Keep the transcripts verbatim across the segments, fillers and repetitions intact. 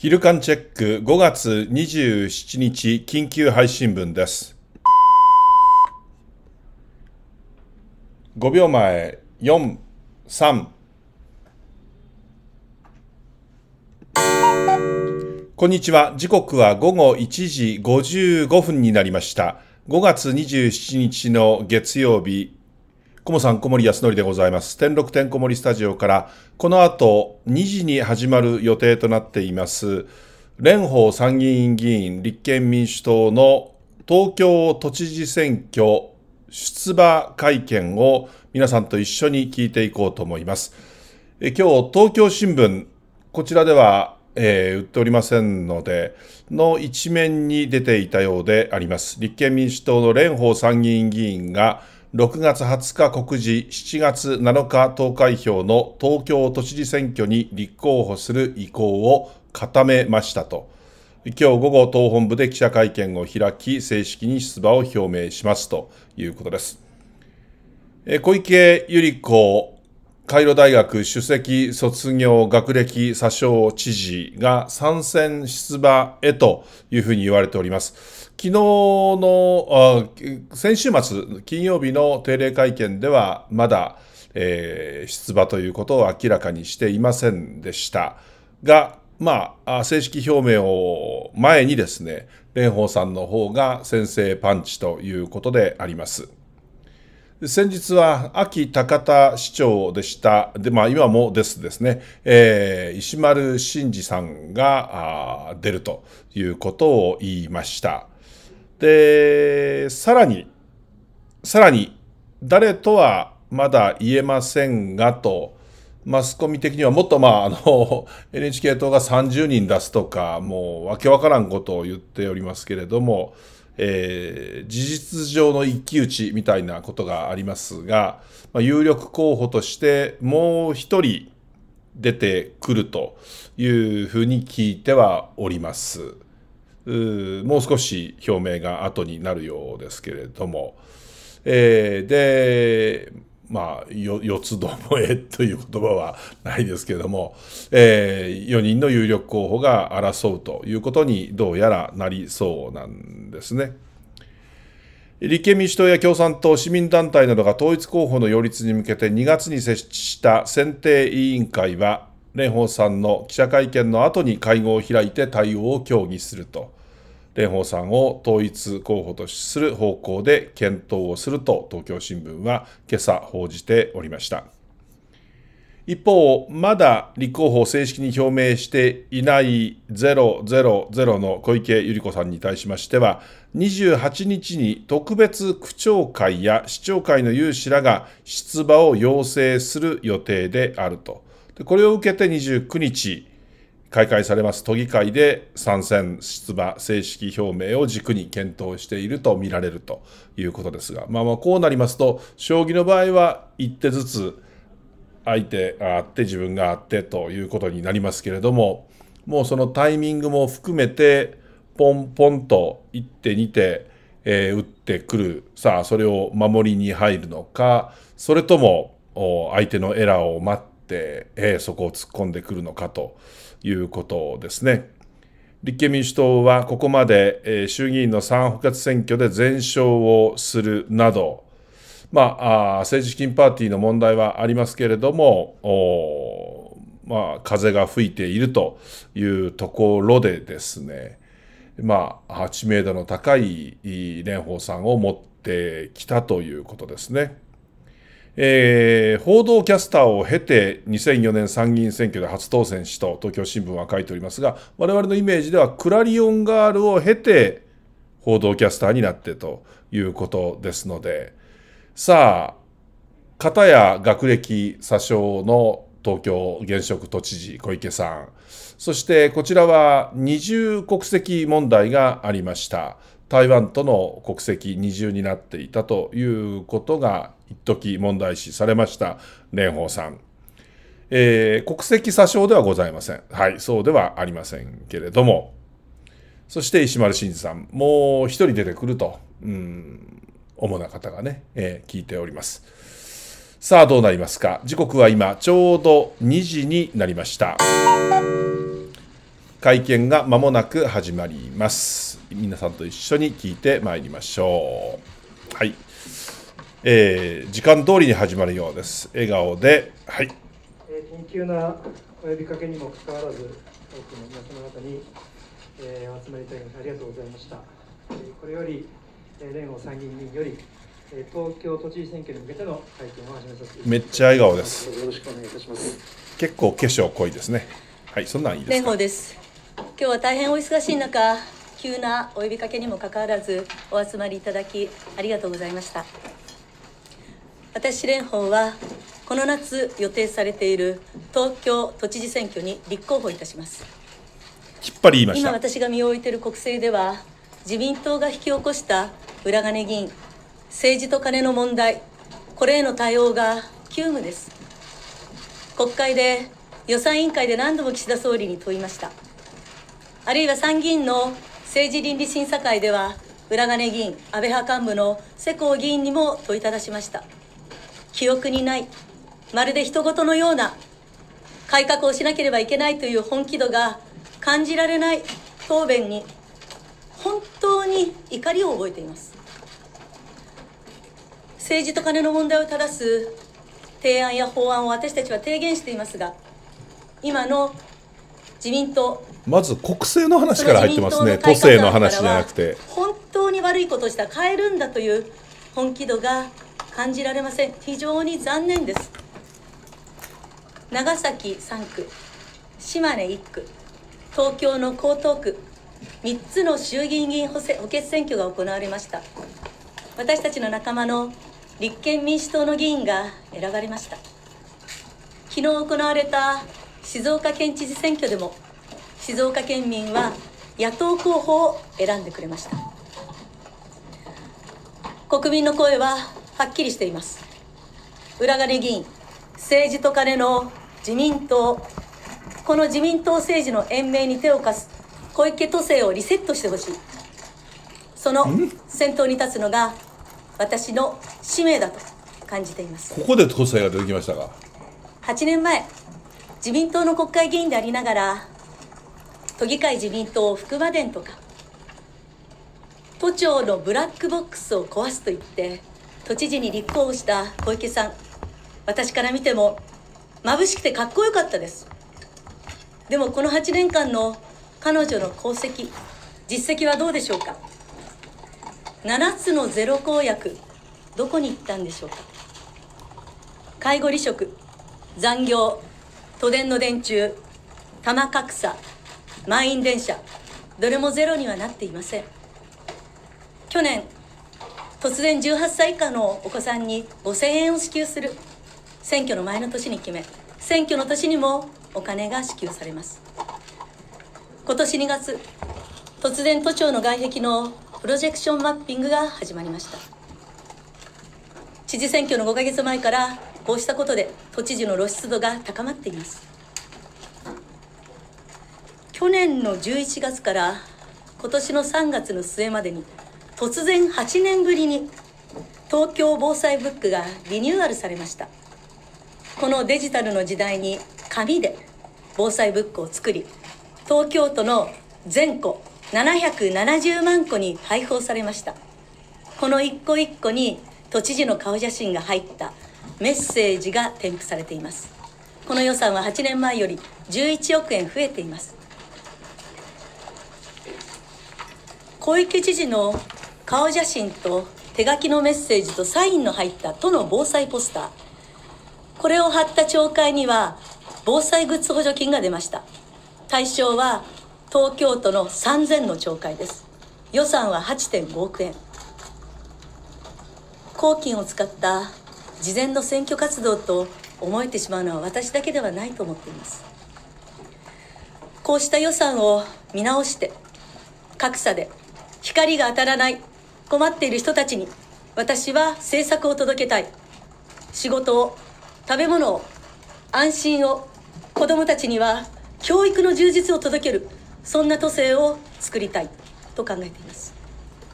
昼間チェックごがつにじゅうしちにち緊急配信分です。ごびょうまえ、よん、さん。こんにちは。時刻はごごいちじごじゅうごふんになりました。ごがつにじゅうしちにちの月曜日、コモさん小森康則でございます。天禄てんこ盛りスタジオから、この後にじに始まる予定となっています、蓮舫参議院議員立憲民主党の東京都知事選挙出馬会見を皆さんと一緒に聞いていこうと思います。え今日、東京新聞、こちらでは、えー、売っておりませんので、の一面に出ていたようであります。立憲民主党の蓮舫参議院議員が、ろくがつはつか告示、しちがつなのか投開票の東京都知事選挙に立候補する意向を固めましたと。今日午後、党本部で記者会見を開き、正式に出馬を表明しますということです。小池百合子カイロ大学首席卒業学歴詐称知事が参戦出馬へというふうに言われております。昨日の先週末金曜日の定例会見ではまだ、えー、出馬ということを明らかにしていませんでしたが、まあ正式表明を前にですね、蓮舫さんの方が先制パンチということであります。先日は安芸高田市長でした。で、まあ今もですですね、えー、石丸伸二さんが出るということを言いました。で、さらに、さらに、誰とはまだ言えませんがと、マスコミ的にはもっとまあ、あの、エヌエイチケー 党がさんじゅうにん出すとか、もうわけわからんことを言っておりますけれども、えー、事実上の一騎打ちみたいなことがありますが、まあ、有力候補としてもう一人出てくるというふうに聞いてはおります。うもう少し表明が後になるようですけれども、えー、で、まあ、よ四つどもえという言葉はないですけれども、えー、よにんの有力候補が争うということにどうやらなりそうなんですね。立憲民主党や共産党、市民団体などが統一候補の擁立に向けてにがつに設置した選定委員会は、蓮舫さんの記者会見の後に会合を開いて対応を協議すると。蓮舫さんを統一候補とする方向で検討をすると東京新聞は今朝報じておりました。一方、まだ立候補を正式に表明していないゼロゼロゼロの小池百合子さんに対しましては、にじゅうはちにちに特別区長会や市長会の有志らが出馬を要請する予定であると。これを受けてにじゅうくにち、開会されます都議会で参戦出馬正式表明を軸に検討していると見られるということですが、まあまあこうなりますと、将棋の場合はいってずつ相手があって自分があってということになりますけれども、もうそのタイミングも含めてポンポンといってにて、えー、打ってくる。さあそれを守りに入るのか、それとも相手のエラーを待って、えー、そこを突っ込んでくるのかということですね。立憲民主党はここまで、えー、衆議院のさん補欠選挙で全勝をするなど、まあ、あ政治資金パーティーの問題はありますけれども、まあ、風が吹いているというところでですね、まあ、知名度の高い蓮舫さんを持ってきたということですね。えー、報道キャスターを経てにせんよねん参議院選挙で初当選しと東京新聞は書いておりますが、我々のイメージではクラリオンガールを経て報道キャスターになってということですので、さあ、片や学歴詐称の東京現職都知事小池さん、そしてこちらは二重国籍問題がありました。台湾との国籍二重になっていたということが一時問題視されました蓮舫さん。えー、国籍詐称ではございません。はい、そうではありませんけれども。そして石丸伸二さん、もう一人出てくると。うん主な方がね、えー、聞いております。さあどうなりますか。時刻は今ちょうどにじになりました。 会見が間もなく始まります。皆さんと一緒に聞いてまいりましょう。はい、えー、時間通りに始まるようです。笑顔で、はい。 えー、緊急なお呼びかけにもかかわらず、多くの皆様方に、えー、お集まりいただきありがとうございました。えー、これより、えー、連合参議院議員より、えー、東京都知事選挙に向けての会見を始めさせていただきます。 めっちゃ笑顔です。 よろしくお願いいたします。 結構化粧濃いですね。はい、そんなんいいですか。 蓮舫です。今日は大変お忙しい中、急なお呼びかけにもかかわらずお集まりいただきありがとうございました。私蓮舫はこの夏予定されている東京都知事選挙に立候補いたします。 きっぱり言いました。 今私が身を置いている国政では、自民党が引き起こした裏金議員、政治とカネの問題、これへの対応が急務です。国会で予算委員会で何度も岸田総理に問いました。あるいは参議院の政治倫理審査会では、裏金議員、安倍派幹部の世耕議員にも問いただしました。記憶にない、まるで人事のような、改革をしなければいけないという本気度が感じられない答弁に、本当に怒りを覚えています。政治とカネの問題を正す提案や法案を私たちは提言していますが、今の自民党、 まず国政の話から入ってますね。都政の話じゃなくて、 本当に悪いことをしたら変えるんだという本気度が感じられません。非常に残念です。長崎さん区、島根いっ区、東京の江東区、みっつの衆議院議員補欠選挙が行われました。私たちの仲間の立憲民主党の議員が選ばれました。昨日行われた静岡県知事選挙でも、静岡県民は野党候補を選んでくれました。国民の声ははっきりしています。裏金議員、政治とカネの自民党、この自民党政治の延命に手を貸す小池都政をリセットしてほしい。その先頭に立つのが私の使命だと感じています。 ここで都政が出てきましたが、 はちねんまえ、自民党の国会議員でありながら、都議会自民党福間伝とか、都庁のブラックボックスを壊すと言って、都知事に立候補した小池さん、私から見ても、眩しくてかっこよかったです。でもこのはちねんかんの彼女の功績、実績はどうでしょうか。ななつのゼロ公約、どこに行ったんでしょうか。介護離職、残業、都電の電柱、多摩格差、満員電車、どれもゼロにはなっていません。去年、突然じゅうはっさい以下のお子さんにごせんえんを支給する、選挙の前の年に決め、選挙の年にもお金が支給されます。今年にがつ、突然都庁の外壁のプロジェクションマッピングが始まりました。知事選挙のごかげつまえからこうしたことで都知事の露出度が高まっています。去年のじゅういちがつから今年のさんがつの末までに、突然はちねんぶりに東京防災ブックがリニューアルされました。このデジタルの時代に紙で防災ブックを作り、東京都の全戸ななひゃくななじゅうまんこに配布されました。この一個一個に都知事の顔写真が入ったメッセージが添付されています。この予算ははちねんまえよりじゅういちおくえん増えています。小池知事の顔写真と手書きのメッセージとサインの入った都の防災ポスター、これを貼った町会には防災グッズ補助金が出ました。対象は東京都のさんぜんの町会です。予算は はちてんごおくえん。公金を使った事前の選挙活動と思えてしまうのは私だけではないと思っています。こうした予算を見直して、格差で光が当たらない困っている人たちに私は政策を届けたい。仕事を、食べ物を、安心を、子どもたちには教育の充実を届ける、そんな都政を作りたいと考えています。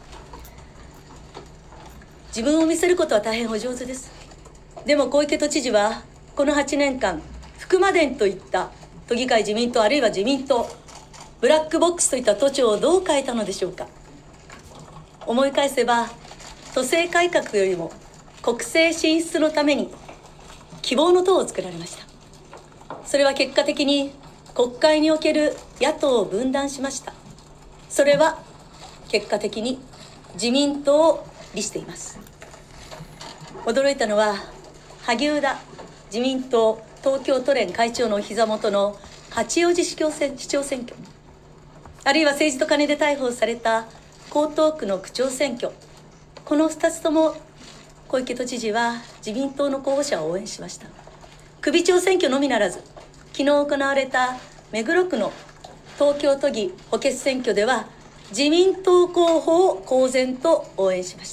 自分を見せることは大変お上手です。でも小池都知事はこのはちねんかん、福間伝といった都議会自民党あるいは自民党、 ブラックボックスといった都庁をどう変えたのでしょうか。思い返せば、都政改革よりも国政進出のために希望の党を作られました。それは結果的に国会における野党を分断しました。それは結果的に自民党を利しています。驚いたのは、萩生田自民党東京都連会長のお膝元の八王子市長選市長選挙、あるいは政治とカネで逮捕された江東区の区長選挙、このふたつとも小池都知事は自民党の候補者を応援しました。首長選挙のみならず、昨日行われた目黒区の東京都議補欠選挙では自民党候補を公然と応援しました。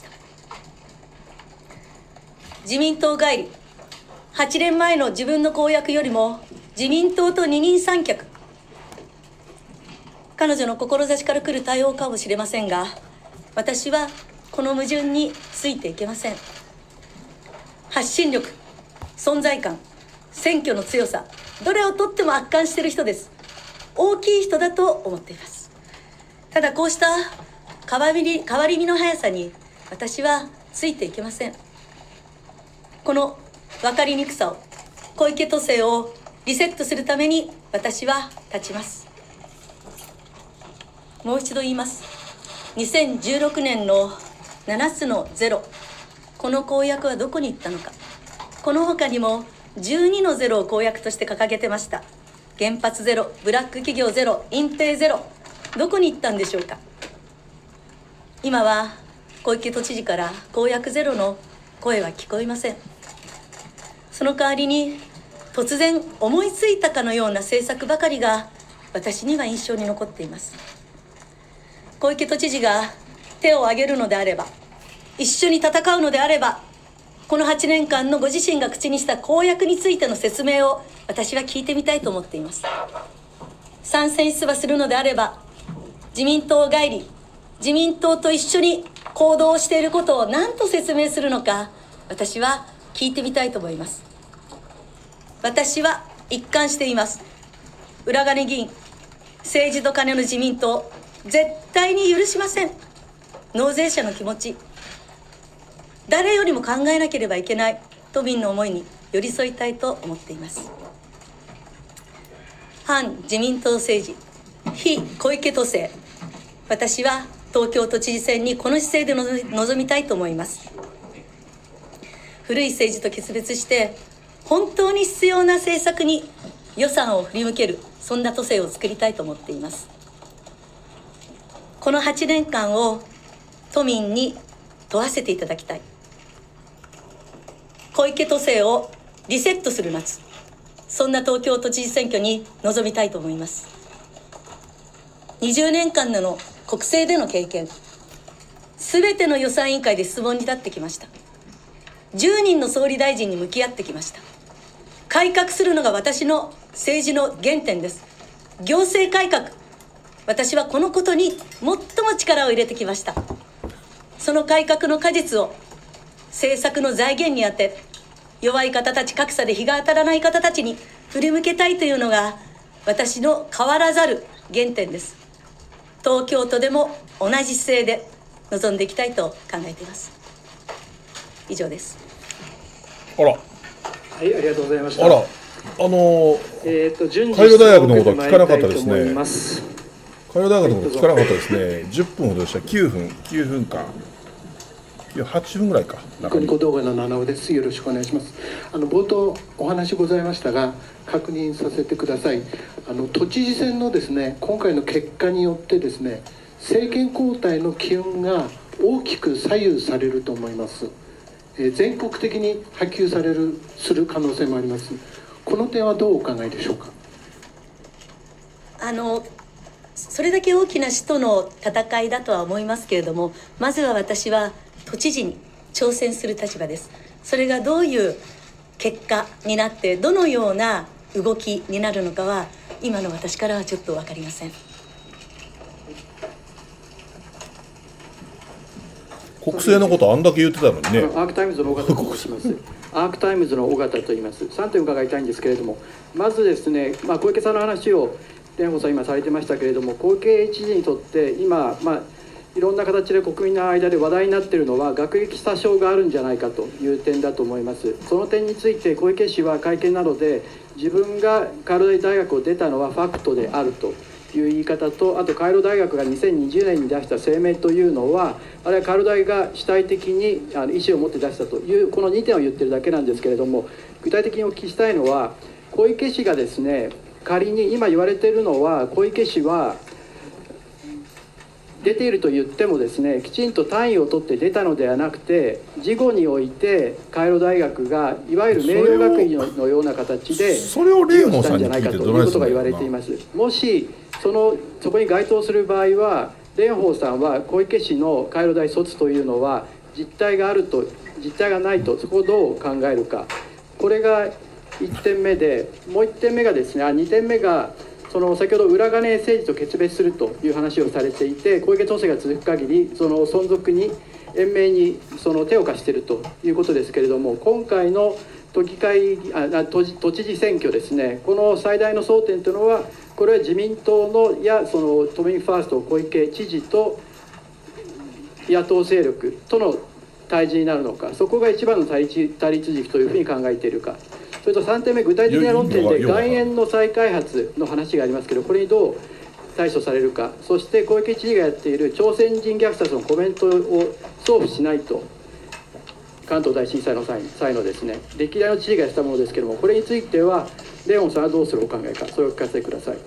自民党帰り、はちねんまえの自分の公約よりも自民党と二人三脚、彼女の志から来る対応かもしれませんが、私はこの矛盾についていけません。発信力、存在感、選挙の強さ、どれをとっても圧巻している人です。大きい人だと思っています。ただこうした変わり、変わり身の速さに私はついていけません。この分かりにくさを、小池都政をリセットするために私は立ちます。もう一度言います。にせんじゅうろくねんのななつのゼロ、この公約はどこに行ったのか。この他にもじゅうにのゼロを公約として掲げてました。原発ゼロ、ブラック企業ゼロ、隠蔽ゼロ、どこに行ったんでしょうか。今は小池都知事から公約ゼロの声は聞こえません。その代わりに突然思いついたかのような政策ばかりが私には印象に残っています。小池都知事が手を挙げるのであれば、一緒に戦うのであれば、このはちねんかんのご自身が口にした公約についての説明を私は聞いてみたいと思っています。参選出馬するのであれば、自民党帰り、自民党と一緒に行動をしていることを何と説明するのか、私は聞いてみたいと思います。私は一貫しています。裏金議員、政治と金の自民党、絶対に許しません。納税者の気持ち、誰よりも考えなければいけない都民の思いに寄り添いたいと思っています。反自民党政治、非小池都政、私は東京都知事選にこの姿勢で臨みたいと思います。古い政治と決別して、本当に必要な政策に予算を振り向ける、そんな都政を作りたいと思っています。このはちねんかんを都民に問わせていただきたい。小池都政をリセットする夏、そんな東京都知事選挙に臨みたいと思います。にじゅうねんかんの国政での経験、すべての予算委員会で質問に立ってきました。じゅうにんの総理大臣に向き合ってきました。改革するのが私の政治の原点です。行政改革、私はこのことに最も力を入れてきました。その改革の果実を政策の財源に充て、弱い方たち、格差で日が当たらない方たちに振り向けたいというのが私の変わらざる原点です。東京都でも同じ姿勢で臨んでいきたいと考えています。以上です。 あら、 はい、ありがとうございました。 あら、あのー、 えーと、順次海洋大学のことは聞かなかったですね。 海洋大学のこと聞かなかったですね。じゅっぷんほどでした。きゅうふん、きゅうふんかん。いやはちふんぐらいか。 ニコニコ動画の七尾です。よろしくお願いします。あの冒頭お話ございましたが、確認させてください。あの都知事選のですね、今回の結果によってですね、政権交代の機運が大きく左右されると思います。えー、全国的に波及されるする可能性もあります。この点はどうお考えでしょうか。 あのそれだけ大きな死との戦いだとは思いますけれども、まずは私は都知事に挑戦する立場です。それがどういう結果になって、どのような動きになるのかは今の私からはちょっと分かりません。 国政のことあんだけ言ってたのにね。 アークタイムズの尾形と申します。アークタイムズの尾形と言います。さんてん伺いたいんですけれども、まずですね、まあ、小池さんの話を蓮舫さん今されてましたけれども、小池知事にとって今、まあ、いろんな形で国民の間で話題になっているのは学歴詐称があるんじゃないかという点だと思います。その点について小池氏は会見などで、自分がカイロ大学を出たのはファクトであるという言い方と、あとカイロ大学がにせんにじゅうねんに出した声明というのは、あれはカイロ大が主体的にあの意思を持って出したというこのにてんを言ってるだけなんですけれども、具体的にお聞きしたいのは、小池氏がですね、仮に今言われているのは、小池氏は出ていると言ってもですね、きちんと単位を取って出たのではなくて、事後においてカイロ大学がいわゆる名誉学位のような形でそれを蓮舫さんに利用したんじゃないかということが言われています。もしそのそこに該当する場合は、蓮舫さんは小池氏のカイロ大卒というのは実態があると実態がないと、そこをどう考えるか、これがいってんめで、もういってんめがですね、あにてんめがその先ほど裏金政治と決別するという話をされていて、小池都政が続く限りその存続に延命にその手を貸しているということですけれども、今回の都議会あ都知都知事選挙ですね、この最大の争点というのは、これは自民党のやその都民ファースト小池知事と野党勢力との対峙になるのか、そこが一番の対立対立軸というふうに考えているか。それとさんてんめ、具体的な論点で外苑の再開発の話がありますけど、これにどう対処されるか、そして小池知事がやっている朝鮮人虐殺のコメントを送付しないと、関東大震災の際際のですね、歴代の知事がやったものですけれども、これについては、蓮舫さんはどうするお考えか、それをお聞かせください。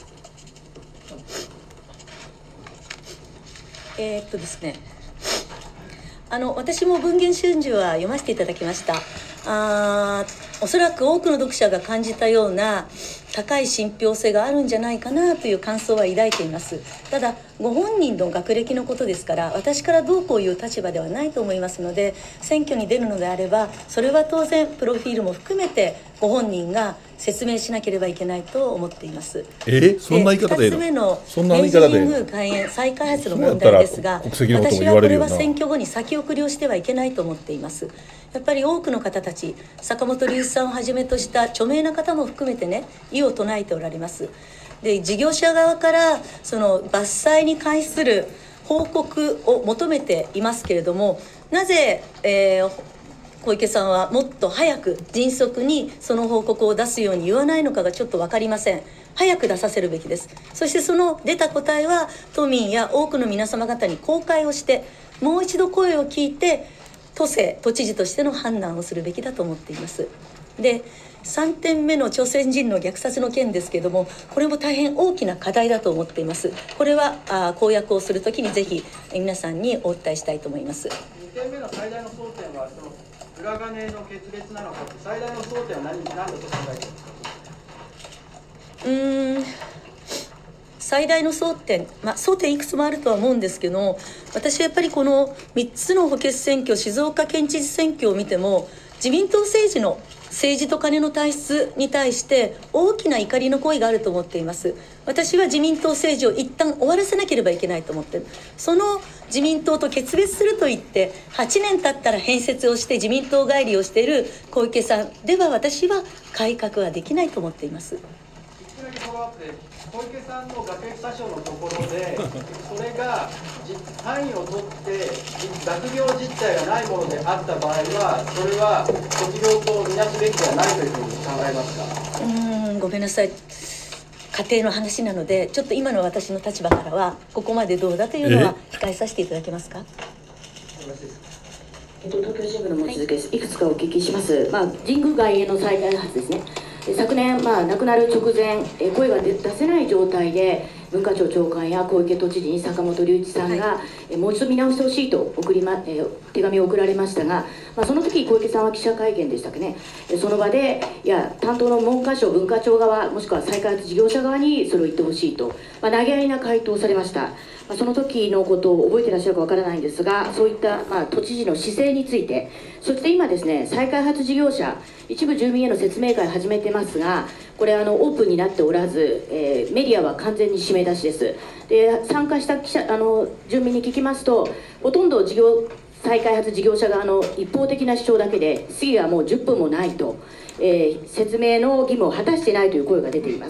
えー、っとですね、あの私も文藝春秋は読ませていただきました。あおそらく多くの読者が感じたような高い信憑性があるんじゃないかなという感想は抱いています。ただご本人の学歴のことですから、私からどうこういう立場ではないと思いますので、選挙に出るのであればそれは当然プロフィールも含めてご本人が説明しなければいけないと思っています。 えそんな言い方でいいの？ ふたつめのそんな言い方でいいの？ 明治神宮開園再開発の問題ですが、私はこれは選挙後に先送りをしてはいけないと思っています。やっぱり多くの方たち、坂本龍一さんをはじめとした著名な方も含めてね、異を唱えておられます。で、事業者側からその伐採に関する報告を求めていますけれども、なぜ、えー、小池さんはもっと早く迅速にその報告を出すように言わないのかがちょっと分かりません。早く出させるべきです。そしてその出た答えは都民や多くの皆様方に公開をして、もう一度声を聞いて都政都知事としての判断をするべきだと思っています。で、さんてんめの朝鮮人の虐殺の件ですけれども、これも大変大きな課題だと思っています。これはあ公約をするときにぜひ皆さんにお伝えしたいと思います。 にてんめの最大の争点はその裏金の決別なのか、最大の争点は何何だと考えていますか。 うーん最大の争点、まあ、争点いくつもあるとは思うんですけども、私はやっぱりこのみっつの補欠選挙、静岡県知事選挙を見ても、自民党政治の政治と金の体質に対して大きな怒りの声があると思っています。私は自民党政治を一旦終わらせなければいけないと思っている。その自民党と決別すると言ってはちねん経ったら変節をして自民党帰りをしている小池さんでは、私は改革はできないと思っています。 小池さんの学歴詐称のところで、それが単位を取って学業実態がないものであった場合は、それは卒業とみなすべきではないというふうに考えますか。 うーんごめんなさい、家庭の話なので、ちょっと今の私の立場からはここまでどうだというのは控えさせていただけますか。 えっと、東京新聞の望月です。いくつかお聞きします。まあ、神宮外苑の再開発ですね。昨年、まあ、亡くなる直前、え声が出せない状態で文化庁長官や小池都知事に坂本龍一さんが、はい、えもう一度見直してほしいと送り、まえ手紙を送られましたが、まあ、その時小池さんは記者会見でしたっけね、その場でいや担当の文科省文化庁側もしくは再開発事業者側にそれを言ってほしいと、まあ、投げやりな回答をされました。まあ、その時のことを覚えていらっしゃるかわからないんですが、そういった、まあ、都知事の姿勢について、そして今ですね、再開発事業者一部住民への説明会を始めてますが、これあのオープンになっておらず、えー、メディアは完全に締め出しです。で、参加した記者あの住民に聞きますと、ほとんど事業再開発事業者側の一方的な主張だけで、質疑はもうじゅっぷんもないと、えー、説明の義務を果たしていないという声が出ています。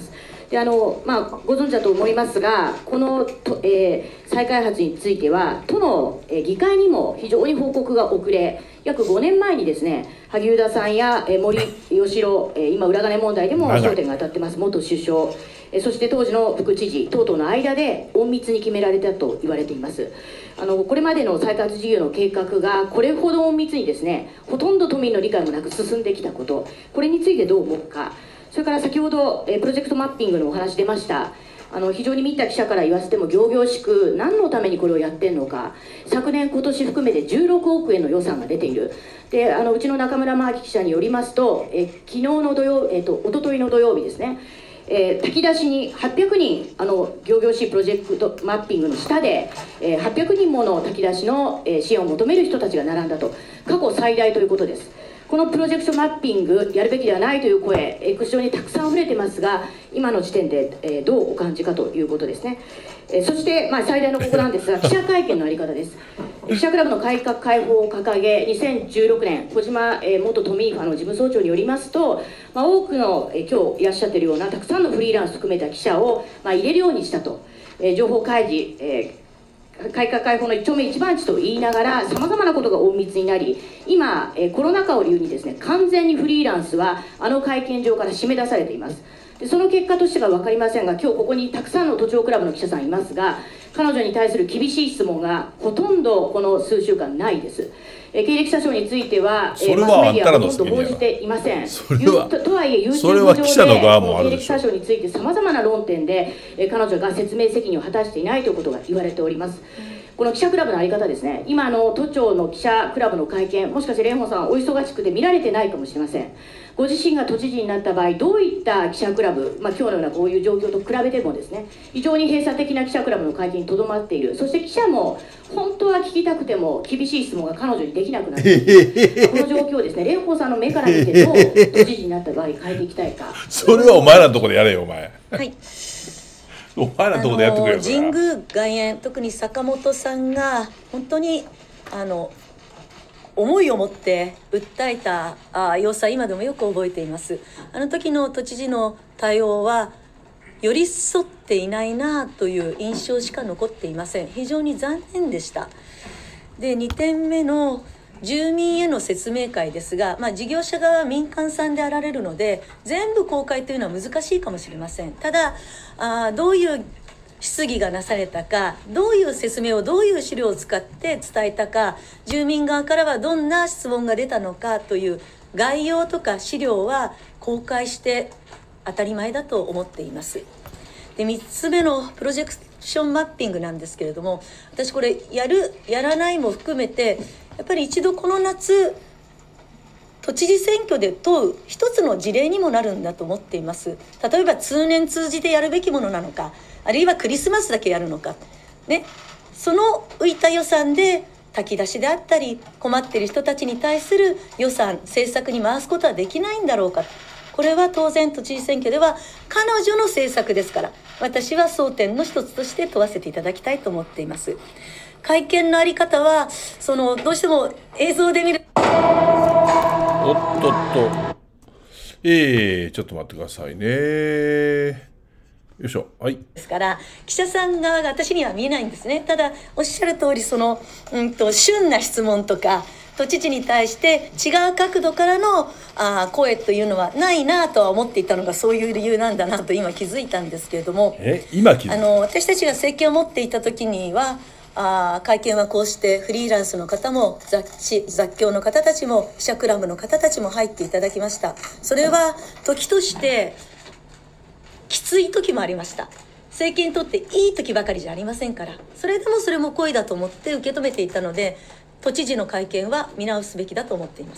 であのまあ、ご存知だと思いますが、このと、えー、再開発については、都の、えー、議会にも非常に報告が遅れ、約ごねんまえにですね、萩生田さんや、えー、森喜朗、えー、今、裏金問題でも焦点が当たってます、元首相、えー、そして当時の副知事等々の間で隠密に決められたと言われています。あのこれまでの再開発事業の計画がこれほど隠密にですね、ほとんど都民の理解もなく進んできたこと、これについてどう思うか。それから先ほど、えー、プロジェクトマッピングのお話出ました。あの非常に見た記者から言わせても仰々しく、何のためにこれをやってんのか、昨年、今年含めてじゅうろくおくえんの予算が出ている。であのうちの中村真明記者によりますと、え昨日の土曜、えー、と一昨日の土曜日ですね、えー、炊き出しにはっぴゃくにん、あの仰々しいプロジェクトマッピングの下で、えー、はっぴゃくにんもの炊き出しの、えー、支援を求める人たちが並んだと、過去最大ということです。このプロジェクトマッピングやるべきではないという声、えー、口上にたくさん溢れてますが、今の時点で、えー、どうお感じかということですね。えー、そして、まあ、最大のここなんですが、記者会見の在り方です。記者クラブの改革開放を掲げ、にせんじゅうろくねん、小島、えー、元都民ファの事務総長によりますと、まあ、多くの、えー、今日いらっしゃっているようなたくさんのフリーランス含めた記者を、まあ、入れるようにしたと、えー、情報開示、えー改革開放の一丁目一番地と言いながら、さまざまなことが隠密になり、今、えー、コロナ禍を理由にですね、完全にフリーランスはあの会見場から締め出されています。でその結果としては分かりませんが、今日ここにたくさんの都庁クラブの記者さんいますが、彼女に対する厳しい質問がほとんどこの数週間ないです。えー、経歴詐称については、えー、マスメディアはほとんど報じていません。 それはと, とはいえ YouTube それは記者の側もある経でしょう。 歴詐称についてさまざまな論点で、えー、彼女が説明責任を果たしていないということが言われております。この記者クラブの在り方ですね、今の都庁の記者クラブの会見、もしかして蓮舫さん、お忙しくて見られてないかもしれません。ご自身が都知事になった場合、どういった記者クラブ、まあ、今日のようなこういう状況と比べてもですね、非常に閉鎖的な記者クラブの会見にとどまっている、そして記者も本当は聞きたくても厳しい質問が彼女にできなくなっている、この状況をですね、蓮舫さんの目から見て、どう都知事になった場合、変えていきたいか。 それはお前らのところでやれよ、お前。 はいお前らのところでやってくれよ。 神宮外苑、特に坂本さんが本当にあの思いを持って訴えたあ様子は今でもよく覚えています。あの時の都知事の対応は寄り添っていないなという印象しか残っていません。非常に残念でした。でにてんめの住民への説明会ですが、まあ、事業者側は民間さんであられるので全部公開というのは難しいかもしれません。ただあどういう質疑がなされたか、どういう説明をどういう資料を使って伝えたか、住民側からはどんな質問が出たのかという概要とか資料は公開して当たり前だと思っています。でみっつめのプロジェクションマッピングなんですけれども、私これやるやらないも含めてやっぱり一度この夏都知事選挙で問う一つの事例にもなるんだと思っています。例えば通年通じてやるべきものなのか、あるいはクリスマスだけやるのか、ね、その浮いた予算で炊き出しであったり困っている人たちに対する予算政策に回すことはできないんだろうか。これは当然都知事選挙では彼女の政策ですから、私は争点の一つとして問わせていただきたいと思っています。会見のあり方はそのどうしても映像で見るおっとっとえー、ちょっと待ってくださいね。よいしょ。はい。 ですから記者さん側が私には見えないんですね。ただおっしゃる通りその、うんと、旬な質問とか都知事に対して違う角度からのあ声というのはないなとは思っていたのがそういう理由なんだなと今気づいたんですけれども、 え今気づいた。 あの私たちが政権を持っていた時にはあ会見はこうしてフリーランスの方も雑誌雑協の方たちも記者クラブの方たちも入っていただきました。それは時としてきつい時もありました。政権にとっていい時ばかりじゃありませんから、それでもそれも声だと思って受け止めていたので都知事の会見は見直すべきだと思っています。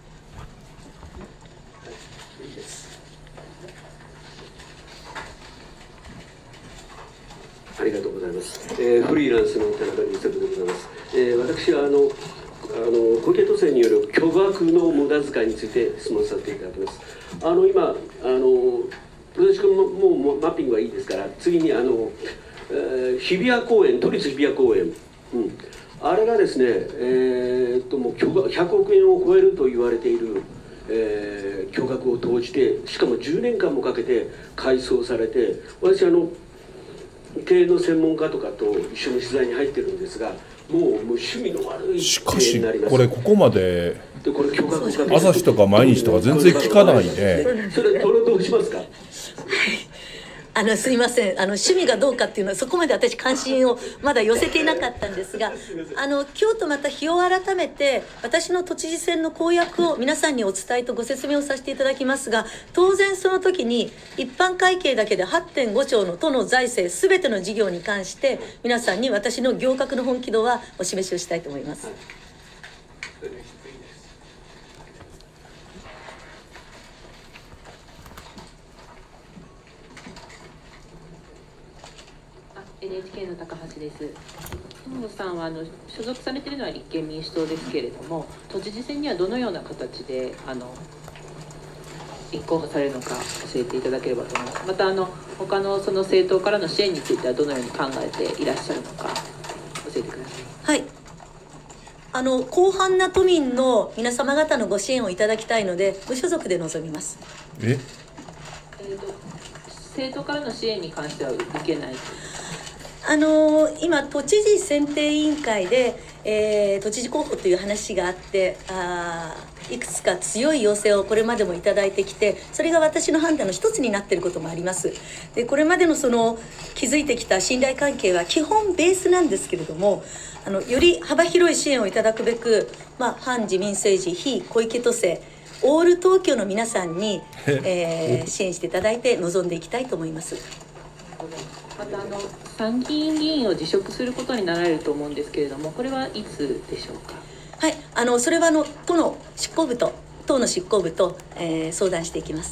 ありがとうございます。えー、フリーランスの田中美作でございます。えー、私はあのあの小池都政による巨額の無駄遣いについて質問させていただきます。あの今あのプロジェクトももうマッピングはいいですから、次にあの、えー、日比谷公園、都立日比谷公園、うん、あれがですね、えー、っともうひゃくおくえんを超えると言われている、 えー、巨額を投じて、しかもじゅうねんかんもかけて改装されて、私あの経営の専門家とかと一緒に取材に入ってるんですが、もう無趣味の悪い経営になります。 しかしこれここまででこれ巨額をかけて朝日とか毎日とか全然聞かないね。 それこれどうしますか。 あのすいません、あの趣味がどうかっていうのはそこまで私関心をまだ寄せていなかったんですが、あの今日とまた日を改めて私の都知事選の公約を皆さんにお伝えとご説明をさせていただきますが、当然その時に一般会計だけで はってんごちょうの都の財政すべての事業に関して皆さんに私の行革の本気度はお示しをしたいと思います。 エヌエイチケー の高橋です。河野さんはあの所属されているのは立憲民主党ですけれども、都知事選にはどのような形であの立候補されるのか教えていただければと思います。またあの他のその政党からの支援についてはどのように考えていらっしゃるのか教えてください。はい。あの広範な都民の皆様方のご支援をいただきたいので無所属で臨みます。え？えーと政党からの支援に関しては受けない。あのー、今都知事選定委員会で、えー、都知事候補という話があって、あいくつか強い要請をこれまでもいただいてきて、それが私の判断の一つになっていることもあります。でこれまでのその築いてきた信頼関係は基本ベースなんですけれども、あのより幅広い支援をいただくべく、まあ、反自民政治非小池都政オール東京の皆さんに、えー、支援していただいて臨んでいきたいと思います。またあの参議院議員を辞職することになられると思うんですけれども、これはいつでしょうか。はい、あのそれはあの都の執行部と党の執行部と、えー、相談していきます。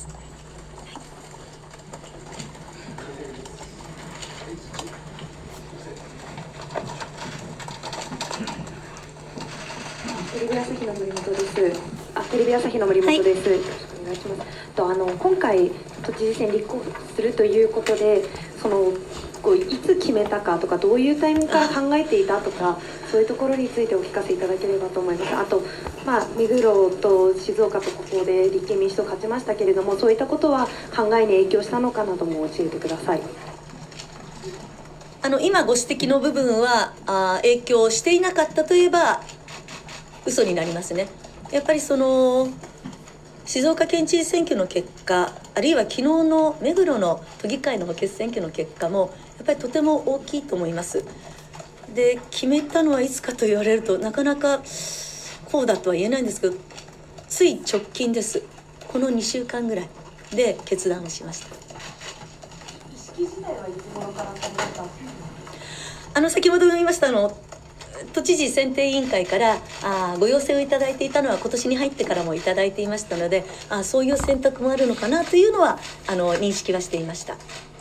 テレビ朝日の森本です。あ、テレビ朝日の森本です。はい、よろしくお願いします。とあの今回都知事選立候補するということで、そのこういつ決めたかとか、どういうタイミングから考えていたとか、そういうところについてお聞かせいただければと思います。あと、まあ、目黒と静岡とここで立憲民主党勝ちましたけれども、そういったことは考えに影響したのかなども教えてください。あの今ご指摘の部分はあ影響していなかったといえば嘘になりますね。やっぱりその静岡県知事選挙の結果、あるいは昨日の目黒の都議会の補欠選挙の結果もやっぱりとても大きいと思います。で決めたのはいつかと言われるとなかなかこうだとは言えないんですけど、つい直近です。このにしゅうかんぐらいで決断をしました。意識自体はいつ頃からされた？あの先ほど言いましたあの都知事選定委員会からあご要請をいただいていたのは今年に入ってからもいただいていましたので、あそういう選択もあるのかなというのはあの認識はしていました。よ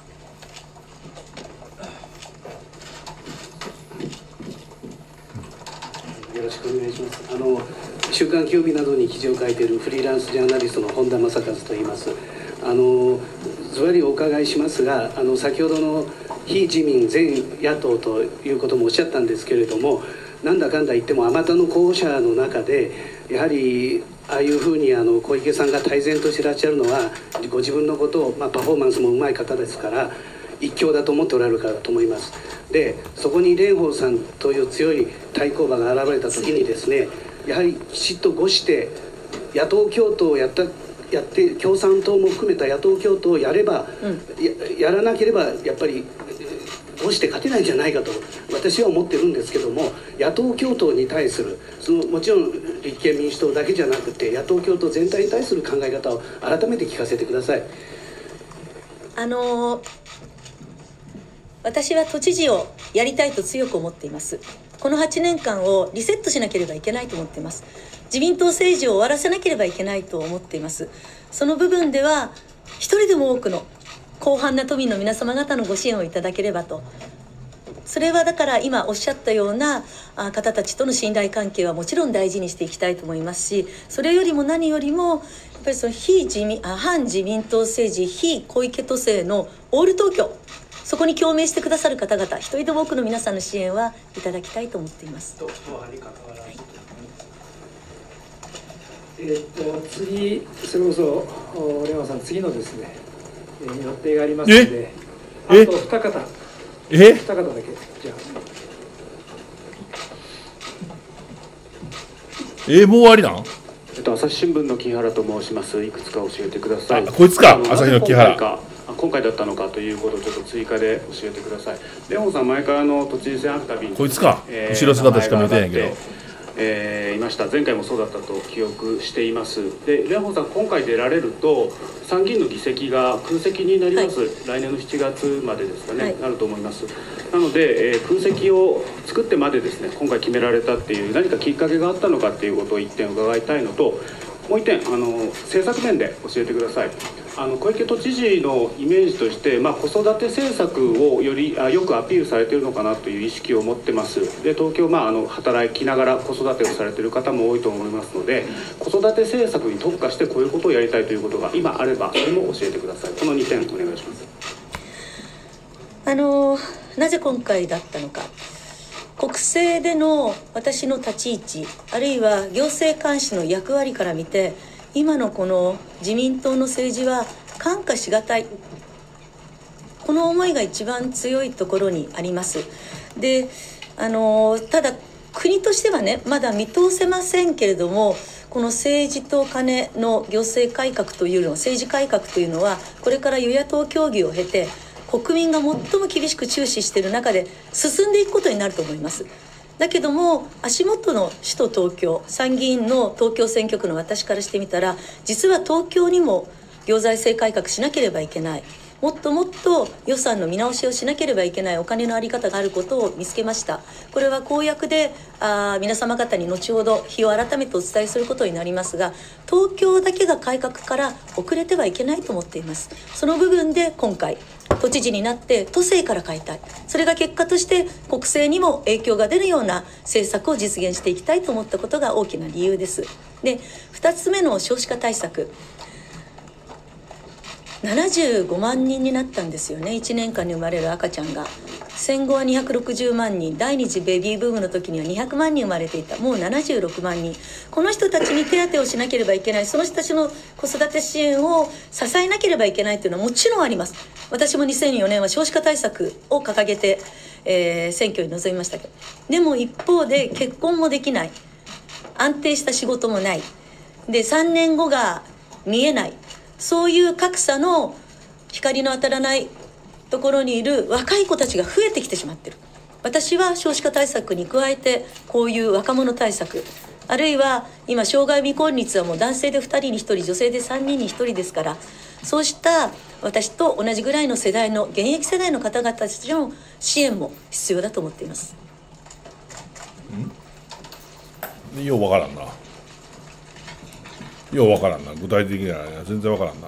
ろしくお願いします。あの週刊競技などに記事を書いているフリーランスジャーナリストの本田正和と言います。あのずばりお伺いしますが、あの先ほどの非自民全野党ということもおっしゃったんですけれども、なんだかんだ言ってもあまたの候補者の中でやはりああいうふうにあの小池さんが泰然としていらっしゃるのは、ご自分のことを、まあ、パフォーマンスもうまい方ですから一強だと思っておられるからだと思います。でそこに蓮舫さんという強い対抗馬が現れた時にですね、やはりきちっとごして野党共闘をやったやって共産党も含めた野党共闘をやれば、うん、や, やらなければやっぱりどうして勝てないんじゃないかと私は思ってるんですけども、野党共闘に対するそのもちろん立憲民主党だけじゃなくて野党共闘全体に対する考え方を改めて聞かせてください。 あのー、私は都知事をやりたいと強く思っています。このはちねんかんをリセットしなければいけないと思っています。自民党政治を終わらせなければいけないと思っています。その部分では一人でも多くの広範な都民の皆様方のご支援をいただければと。それはだから今おっしゃったような方たちとの信頼関係はもちろん大事にしていきたいと思いますし、それよりも何よりもやっぱりその非自民あ反自民党政治非小池都政のオール東京、そこに共鳴してくださる方々一人でも多くの皆さんの支援はいただきたいと思っています。 えー、っと次、それこそ蓮舫さん、次のですね、えー、予定がありますので、あと二方、 え二方だけ、じゃあ。 えー、もう終わりなん？ えっと、朝日新聞の木原と申します。いくつか教えてください。 あ、こいつか、朝日の木原。 今回か、今回だったのかということをちょっと追加で教えてください。蓮舫さん、前からの都知事選あるたびに、 こいつか、 えー、 後ろ姿しか見えてないけど、 えー、いました。前回もそうだったと記憶しています。で、蓮舫さん、今回出られると、参議院の議席が空席になります。はい、来年のしちがつまでですかね、はい、なると思います。なので、えー、空席を作ってまでですね、今回決められたっていう、何かきっかけがあったのかっていうことを一点伺いたいのと、もう一点、あの政策面で教えてください。あの小池都知事のイメージとして、まあ、子育て政策をよりあよくアピールされているのかなという意識を持ってます。で、東京、まあ、あの働きながら子育てをされている方も多いと思いますので、子育て政策に特化してこういうことをやりたいということが今あれば、それも教えてください。このにてんお願いします。 あのなぜ今回だったのか。国政での私の立ち位置、あるいは行政監視の役割から見て、今のこの自民党の政治は看過しがたい、この思いが一番強いところにあります。で、あのただ国としてはね、まだ見通せませんけれども、この政治とカネの行政改革というのは、政治改革というのは、これから与野党協議を経て国民が最も厳しく注視している中で進んでいくことになると思います。だけども足元の首都東京、参議院の東京選挙区の私からしてみたら、実は東京にも行財政改革しなければいけない、もっともっと予算の見直しをしなければいけないお金の在り方があることを見つけました。これは公約であ皆様方に後ほど日を改めてお伝えすることになりますが、東京だけが改革から遅れてはいけないと思っています。その部分で今回都知事になって都政から変えたい、それが結果として国政にも影響が出るような政策を実現していきたいと思ったことが大きな理由です。で、ふたつめの少子化対策、ななじゅうごまんにんになったんですよね。いちねんかんに生まれる赤ちゃんが、戦後はにひゃくろくじゅうまんにん、第二次ベビーブームの時にはにひゃくまんにん生まれていた。もうななじゅうろくまんにん、この人たちに手当をしなければいけない、その人たちの子育て支援を支えなければいけないというのはもちろんあります。私もにせんよねんは少子化対策を掲げて、えー、選挙に臨みましたけど、でも一方で結婚もできない、安定した仕事もない、でさんねんごが見えない、そういう格差の光の当たらないところにいる若い子たちが増えてきてしまっている。私は少子化対策に加えてこういう若者対策、あるいは今障害未婚率はもう男性でふたりにひとり、女性でさんにんにひとりですから、そうした私と同じぐらいの世代の現役世代の方々たちの支援も必要だと思っています。 んようわからんな。ようわからんな。具体的には全然わからんな。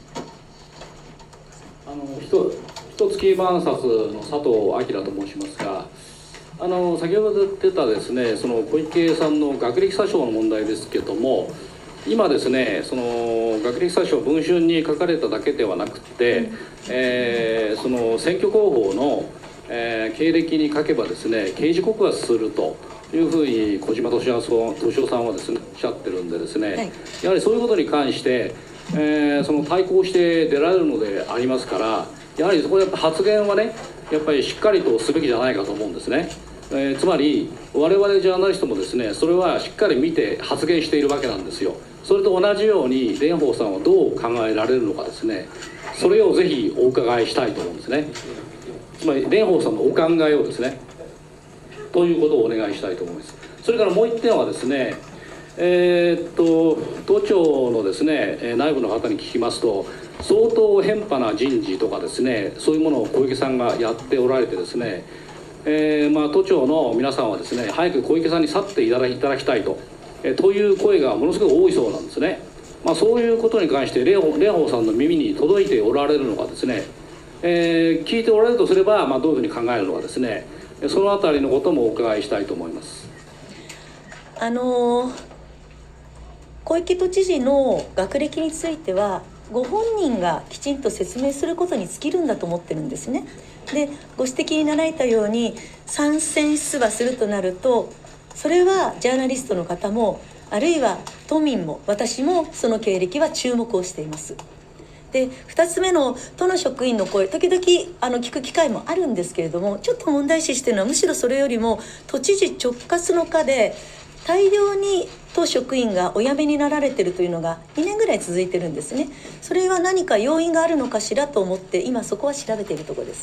あのひと一月万冊の佐藤明と申しますが、あの先ほど出たですね、その小池さんの学歴詐称の問題ですけども、今ですね、その学歴詐称文春に書かれただけではなくて、うん、えー、その選挙候補の、えー、経歴に書けばですね、刑事告発するというふうに小島敏夫さんはですねおっしゃってるんでですね、はい、やはりそういうことに関して、えー、その対抗して出られるのでありますから、やはりそこでやっぱ発言はね、やっぱりしっかりとすべきじゃないかと思うんですね。えー、つまり我々ジャーナリストもですね、それはしっかり見て発言しているわけなんですよ。それと同じように蓮舫さんはどう考えられるのかですね、それをぜひお伺いしたいと思うんですね。つまり蓮舫さんのお考えをですね、ということをお願いしたいと思います。それからもう一点はですね、えー、っと都庁のですね内部の方に聞きますと、相当偏派な人事とかですね、そういうものを小池さんがやっておられてですね、えーまあ、都庁の皆さんはですね、早く小池さんに去っていただきたいと、えー、という声がものすごく多いそうなんですね。まあ、そういうことに関して蓮舫さんの耳に届いておられるのかですね、えー、聞いておられるとすれば、まあ、どういうふうに考えるのかですね、そのあたりのこともお伺いしたいと思います。 あの小池都知事の学歴についてはご本人がきちんと説明することに尽きるんだと思ってるんですね。で、ご指摘になられたように参戦出馬するとなると、それはジャーナリストの方も、あるいは都民も私もその経歴は注目をしています。でふたつめの都の職員の声、時々あの聞く機会もあるんですけれども、ちょっと問題視しているのはむしろそれよりも都知事直轄の課で大量に都職員がお辞めになられているというのがにねんぐらい続いてるんですね。それは何か要因があるのかしらと思って今そこは調べているところです。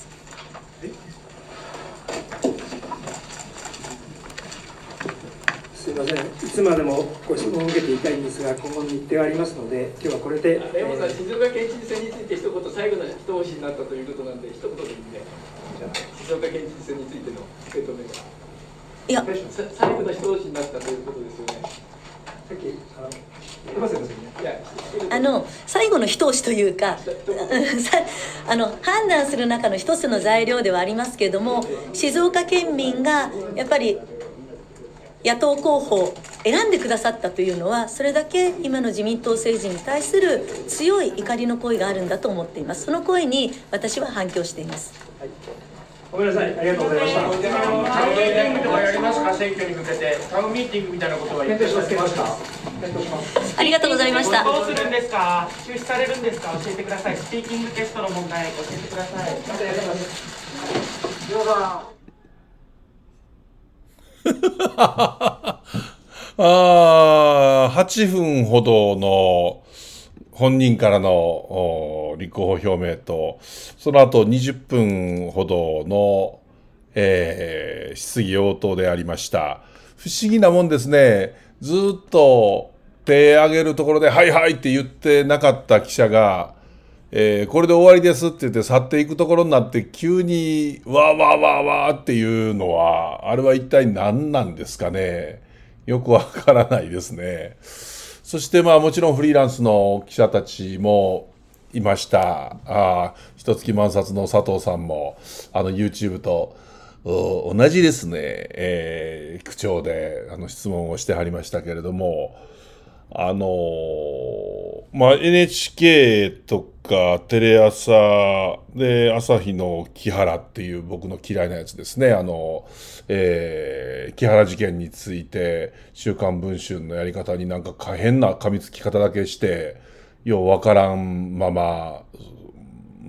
すみません、いつまでもご質問を受けていたいんですが、今後の日程がありますので、今日はこれで。 レモンさん、静岡県知事選について一言、最後の一押しになったということなんで、一言でいいんで、静岡県知事選についての受け止めが。 いや、 最後の一押しになったということですよね。さっき、あの、言ってますよね。いや、 あの最後の一押しというかあの判断する中の一つの材料ではありますけれども、静岡県民がやっぱり野党候補を選んでくださったというのは、それだけ今の自民党政治に対する強い怒りの声があるんだと思っています。その声に私は反響しています。 はい、ごめんなさい、ありがとうございました。 タウンミーティングとかやりますか、選挙に向けて。タウンミーティングみたいなことは言っていただけますか。 ありがとうございました。 どうするんですか、中止されるんですか、教えてください。スピーキングテストの問題、教えてください。またやります。どうぞ。 ああ、はちふんほどの本人からの立候補表明と、その後にじゅっぷんほどの、えー、質疑応答でありました。不思議なもんですね。ずっと手挙げるところで、はいはいって言ってなかった記者が、えー、これで終わりですって言って去っていくところになって、急にわーわーわーわーっていうのは、あれは一体何なんですかね。よくわからないですね。そしてまあもちろんフリーランスの記者たちもいました。あ一月万冊の佐藤さんもあの YouTube と同じですね、えー、口調であの質問をしてはりましたけれども、あのー、まあ エヌエイチケー とかテレ朝で朝日の木原っていう僕の嫌いなやつですね、あの、えー、木原事件について週刊文春のやり方になんか変な噛みつき方だけしてようわからんまま、うん、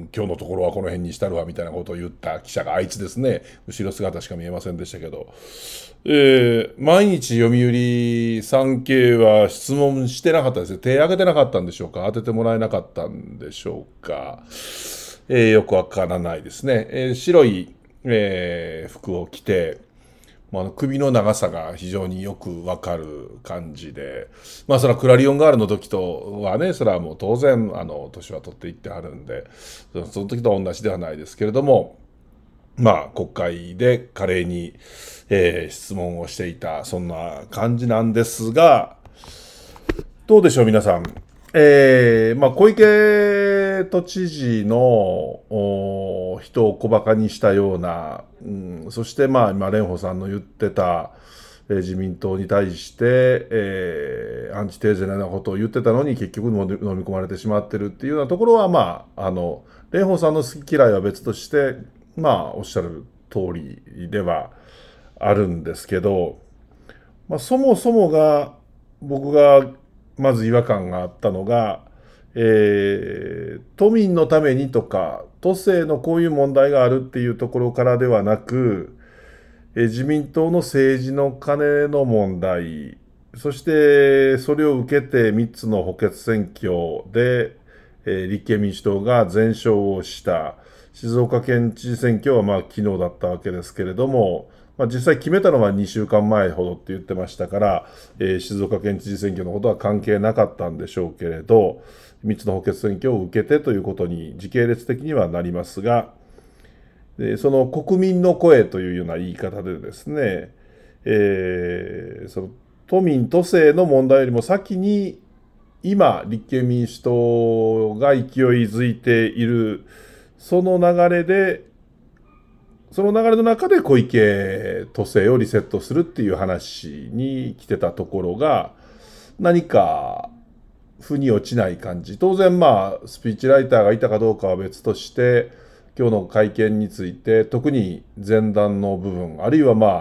今日のところはこの辺にしたるわみたいなことを言った記者があいつですね。後ろ姿しか見えませんでしたけど、えー、毎日読売産経は質問してなかったですね。手挙げてなかったんでしょうか、当ててもらえなかったんでしょうか、えー、よくわからないですね。えー、白い、えー、服を着て、まあ、あの首の長さが非常によくわかる感じで、まあそれはクラリオンガールの時とはね、それはもう当然あの年は取っていってあるんで、その時と同じではないですけれども、まあ国会で華麗に、えー、質問をしていた、そんな感じなんですが、どうでしょう皆さん。えー、まあ小池都知事の人を小馬鹿にしたような、うん、そしてまあ今蓮舫さんの言ってた、えー、自民党に対して、えー、アンチテーゼのようなことを言ってたのに結局飲み込まれてしまってるっていうようなところは、まああの蓮舫さんの好き嫌いは別として、まあおっしゃる通りではあるんですけど、まあ、そもそもが僕がまず違和感があったのが、えー、都民のためにとか都政のこういう問題があるっていうところからではなく、えー、自民党の政治の金の問題、そしてそれを受けてみっつの補欠選挙で、えー、立憲民主党が全勝をした静岡県知事選挙はまあ昨日だったわけですけれども、まあ、実際決めたのはにしゅうかんまえほどって言ってましたから、えー、静岡県知事選挙のことは関係なかったんでしょうけれど、みっつの補欠選挙を受けてということに時系列的にはなりますが、でその国民の声というような言い方でですね、えー、その都民都政の問題よりも先に今立憲民主党が勢いづいているその流れで、その流れの中で小池都政をリセットするっていう話に来てたところが、何か腑に落ちない感じ。当然まあスピーチライターがいたかどうかは別として、今日の会見について特に前段の部分、あるいはまあ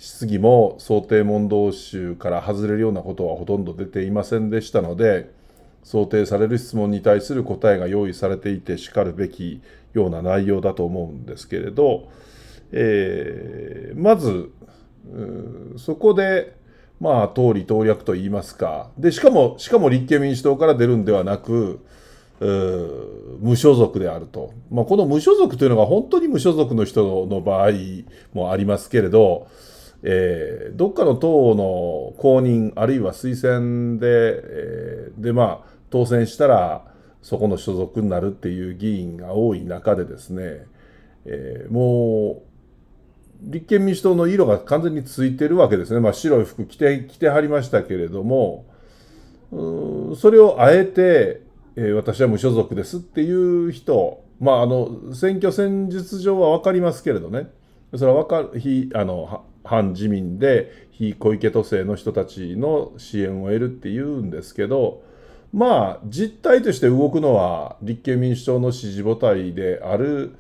質疑も想定問答集から外れるようなことはほとんど出ていませんでしたので、想定される質問に対する答えが用意されていてしかるべきような内容だと思うんですけれど、えー、まずそこでまあ党利党略といいますか、でしかもしかも立憲民主党から出るんではなく無所属であると、まあ、この無所属というのが本当に無所属の人の場合もありますけれど、えー、どっかの党の公認あるいは推薦で、えー、でまあ当選したらそこの所属になるっていう議員が多い中でですね、えー、もう立憲民主党の色が完全についてるわけですね。まあ、白い服着て着てはりましたけれども、うそれをあえて、えー、私は無所属ですっていう人、まああの選挙戦術上は分かりますけれどね、それは分か非あの反自民で非小池都政の人たちの支援を得るっていうんですけど、まあ実態として動くのは立憲民主党の支持母体である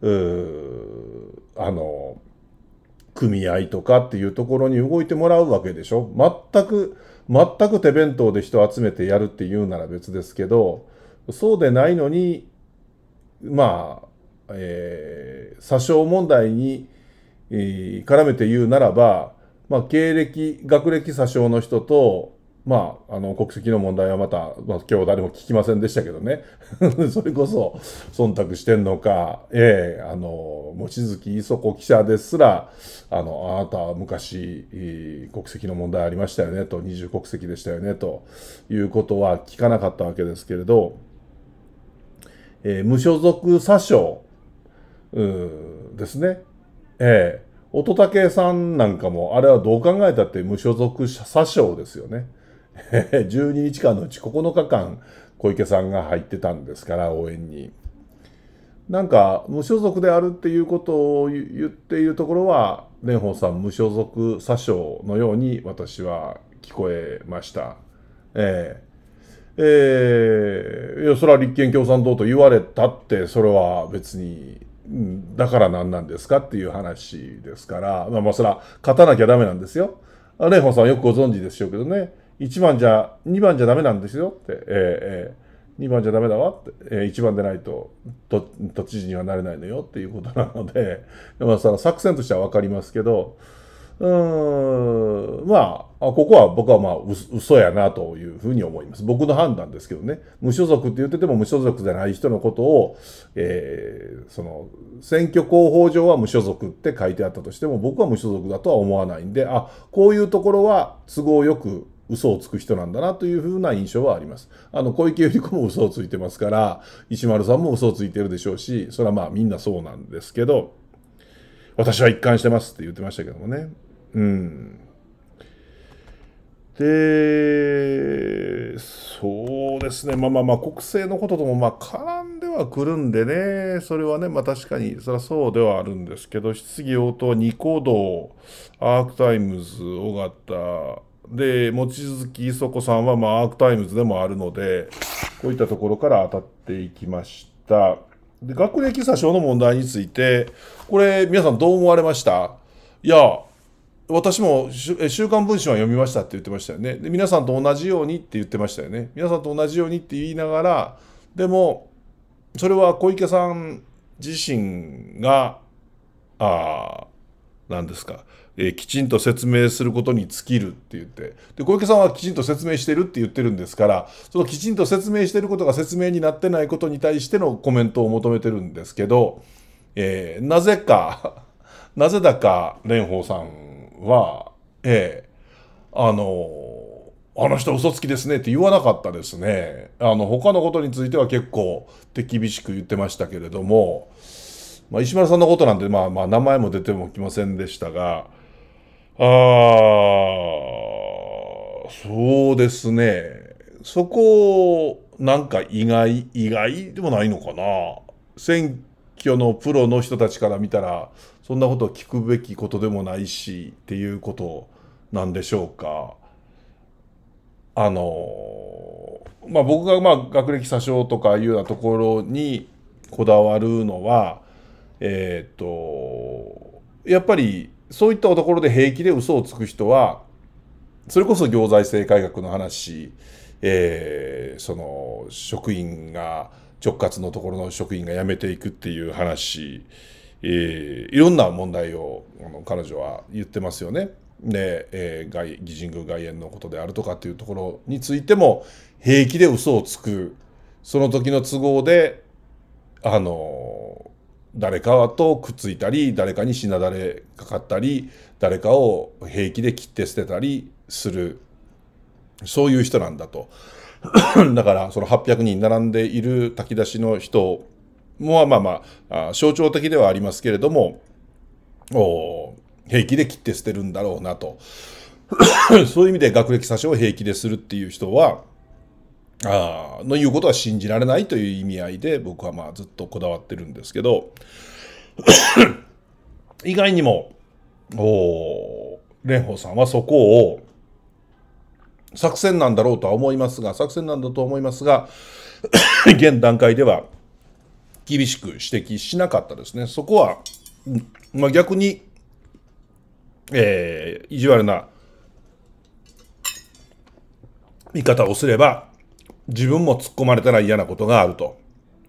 あの組合とかっていうところに動いてもらうわけでしょ。全く全く手弁当で人を集めてやるっていうなら別ですけど、そうでないのにまあ、えー、詐称問題に絡めて言うならば、まあ、経歴、学歴詐称の人と、まあ、あの国籍の問題はまた、まあ、今日誰も聞きませんでしたけどねそれこそ忖度してんのか、ええー、あの望月磯子記者ですらあのあなたは昔国籍の問題ありましたよねと、二重国籍でしたよねということは聞かなかったわけですけれど、えー、無所属詐称ですね。ええー、乙武さんなんかもあれはどう考えたって無所属詐称ですよね。じゅうににちかんのうちここのかかん小池さんが入ってたんですから、応援に。なんか無所属であるっていうことを言っているところは蓮舫さん無所属詐称のように私は聞こえました。えー、えー、いやそれは立憲共産党と言われたってそれは別にだから何なんですかっていう話ですから、まあまあそれは勝たなきゃダメなんですよ。蓮舫さんはよくご存知でしょうけどね。いちばんじゃ、にばんじゃダメなんですよって、えー、にばんじゃダメだわって、えー、いちばんでないと、と、都知事にはなれないのよっていうことなので、まあその作戦としてはわかりますけど、うーん、まあ、ここは僕はまあ嘘やなというふうに思います。僕の判断ですけどね。無所属って言ってても無所属じゃない人のことを、えー、その選挙広報上は無所属って書いてあったとしても、僕は無所属だとは思わないんで、あ、こういうところは都合よく嘘をつく人なんだなというふうな印象はあります。あの小池百合子も嘘をついてますから、石丸さんも嘘をついてるでしょうし、それはまあみんなそうなんですけど、私は一貫してますって言ってましたけどもね。うん。で、そうですね。まあまあまあ国政のことともまあ絡んではくるんでね、それはね、まあ確かにそれはそうではあるんですけど、質疑応答、ニコ動、アークタイムズ、尾形、で、望月磯子さんは、まあ、アークタイムズでもあるので、こういったところから当たっていきました。で、学歴詐称の問題について、これ、皆さんどう思われました？いや、私も週刊文春は読みましたって言ってましたよね。で、皆さんと同じようにって言ってましたよね。皆さんと同じようにって言いながら、でも、それは小池さん自身が、ああ、何ですか。えー、きちんと説明することに尽きるって言って、で小池さんはきちんと説明してるって言ってるんですから、そのきちんと説明してることが説明になってないことに対してのコメントを求めてるんですけど、えー、なぜかなぜだか蓮舫さんは、えー、あのあの人嘘つきですねって言わなかったですね。あの他のことについては結構手厳しく言ってましたけれども、まあ、石丸さんのことなんで、まあまあ名前も出てもきませんでしたが、ああ、そうですね。そこ、なんか意外、意外でもないのかな。選挙のプロの人たちから見たら、そんなことを聞くべきことでもないし、っていうことなんでしょうか。あの、まあ僕がまあ学歴詐称とかいうようなところにこだわるのは、えっと、やっぱり、 そういったところで平気で嘘をつく人は、それこそ行財政改革の話、えー、その職員が直轄のところの職員が辞めていくっていう話、えー、いろんな問題をあの彼女は言ってますよね。で、えー、外擬人宮外苑のことであるとかっていうところについても平気で嘘をつく、その時の都合であの誰かとくっついたり、誰かにしなだれかかったり、誰かを平気で切って捨てたりする、そういう人なんだと。だからそのはっぴゃくにん並んでいる炊き出しの人もまあまあ象徴的ではありますけれども、平気で切って捨てるんだろうなと。そういう意味で学歴詐称を平気でするっていう人はあの言うことは信じられないという意味合いで僕はまあずっとこだわってるんですけど、意外にも蓮舫さんはそこを作戦なんだろうとは思いますが、作戦なんだと思いますが、現段階では厳しく指摘しなかったですね。そこは、まあ、逆に、えー、意地悪な見方をすれば、自分も突っ込まれたら嫌なことがあると。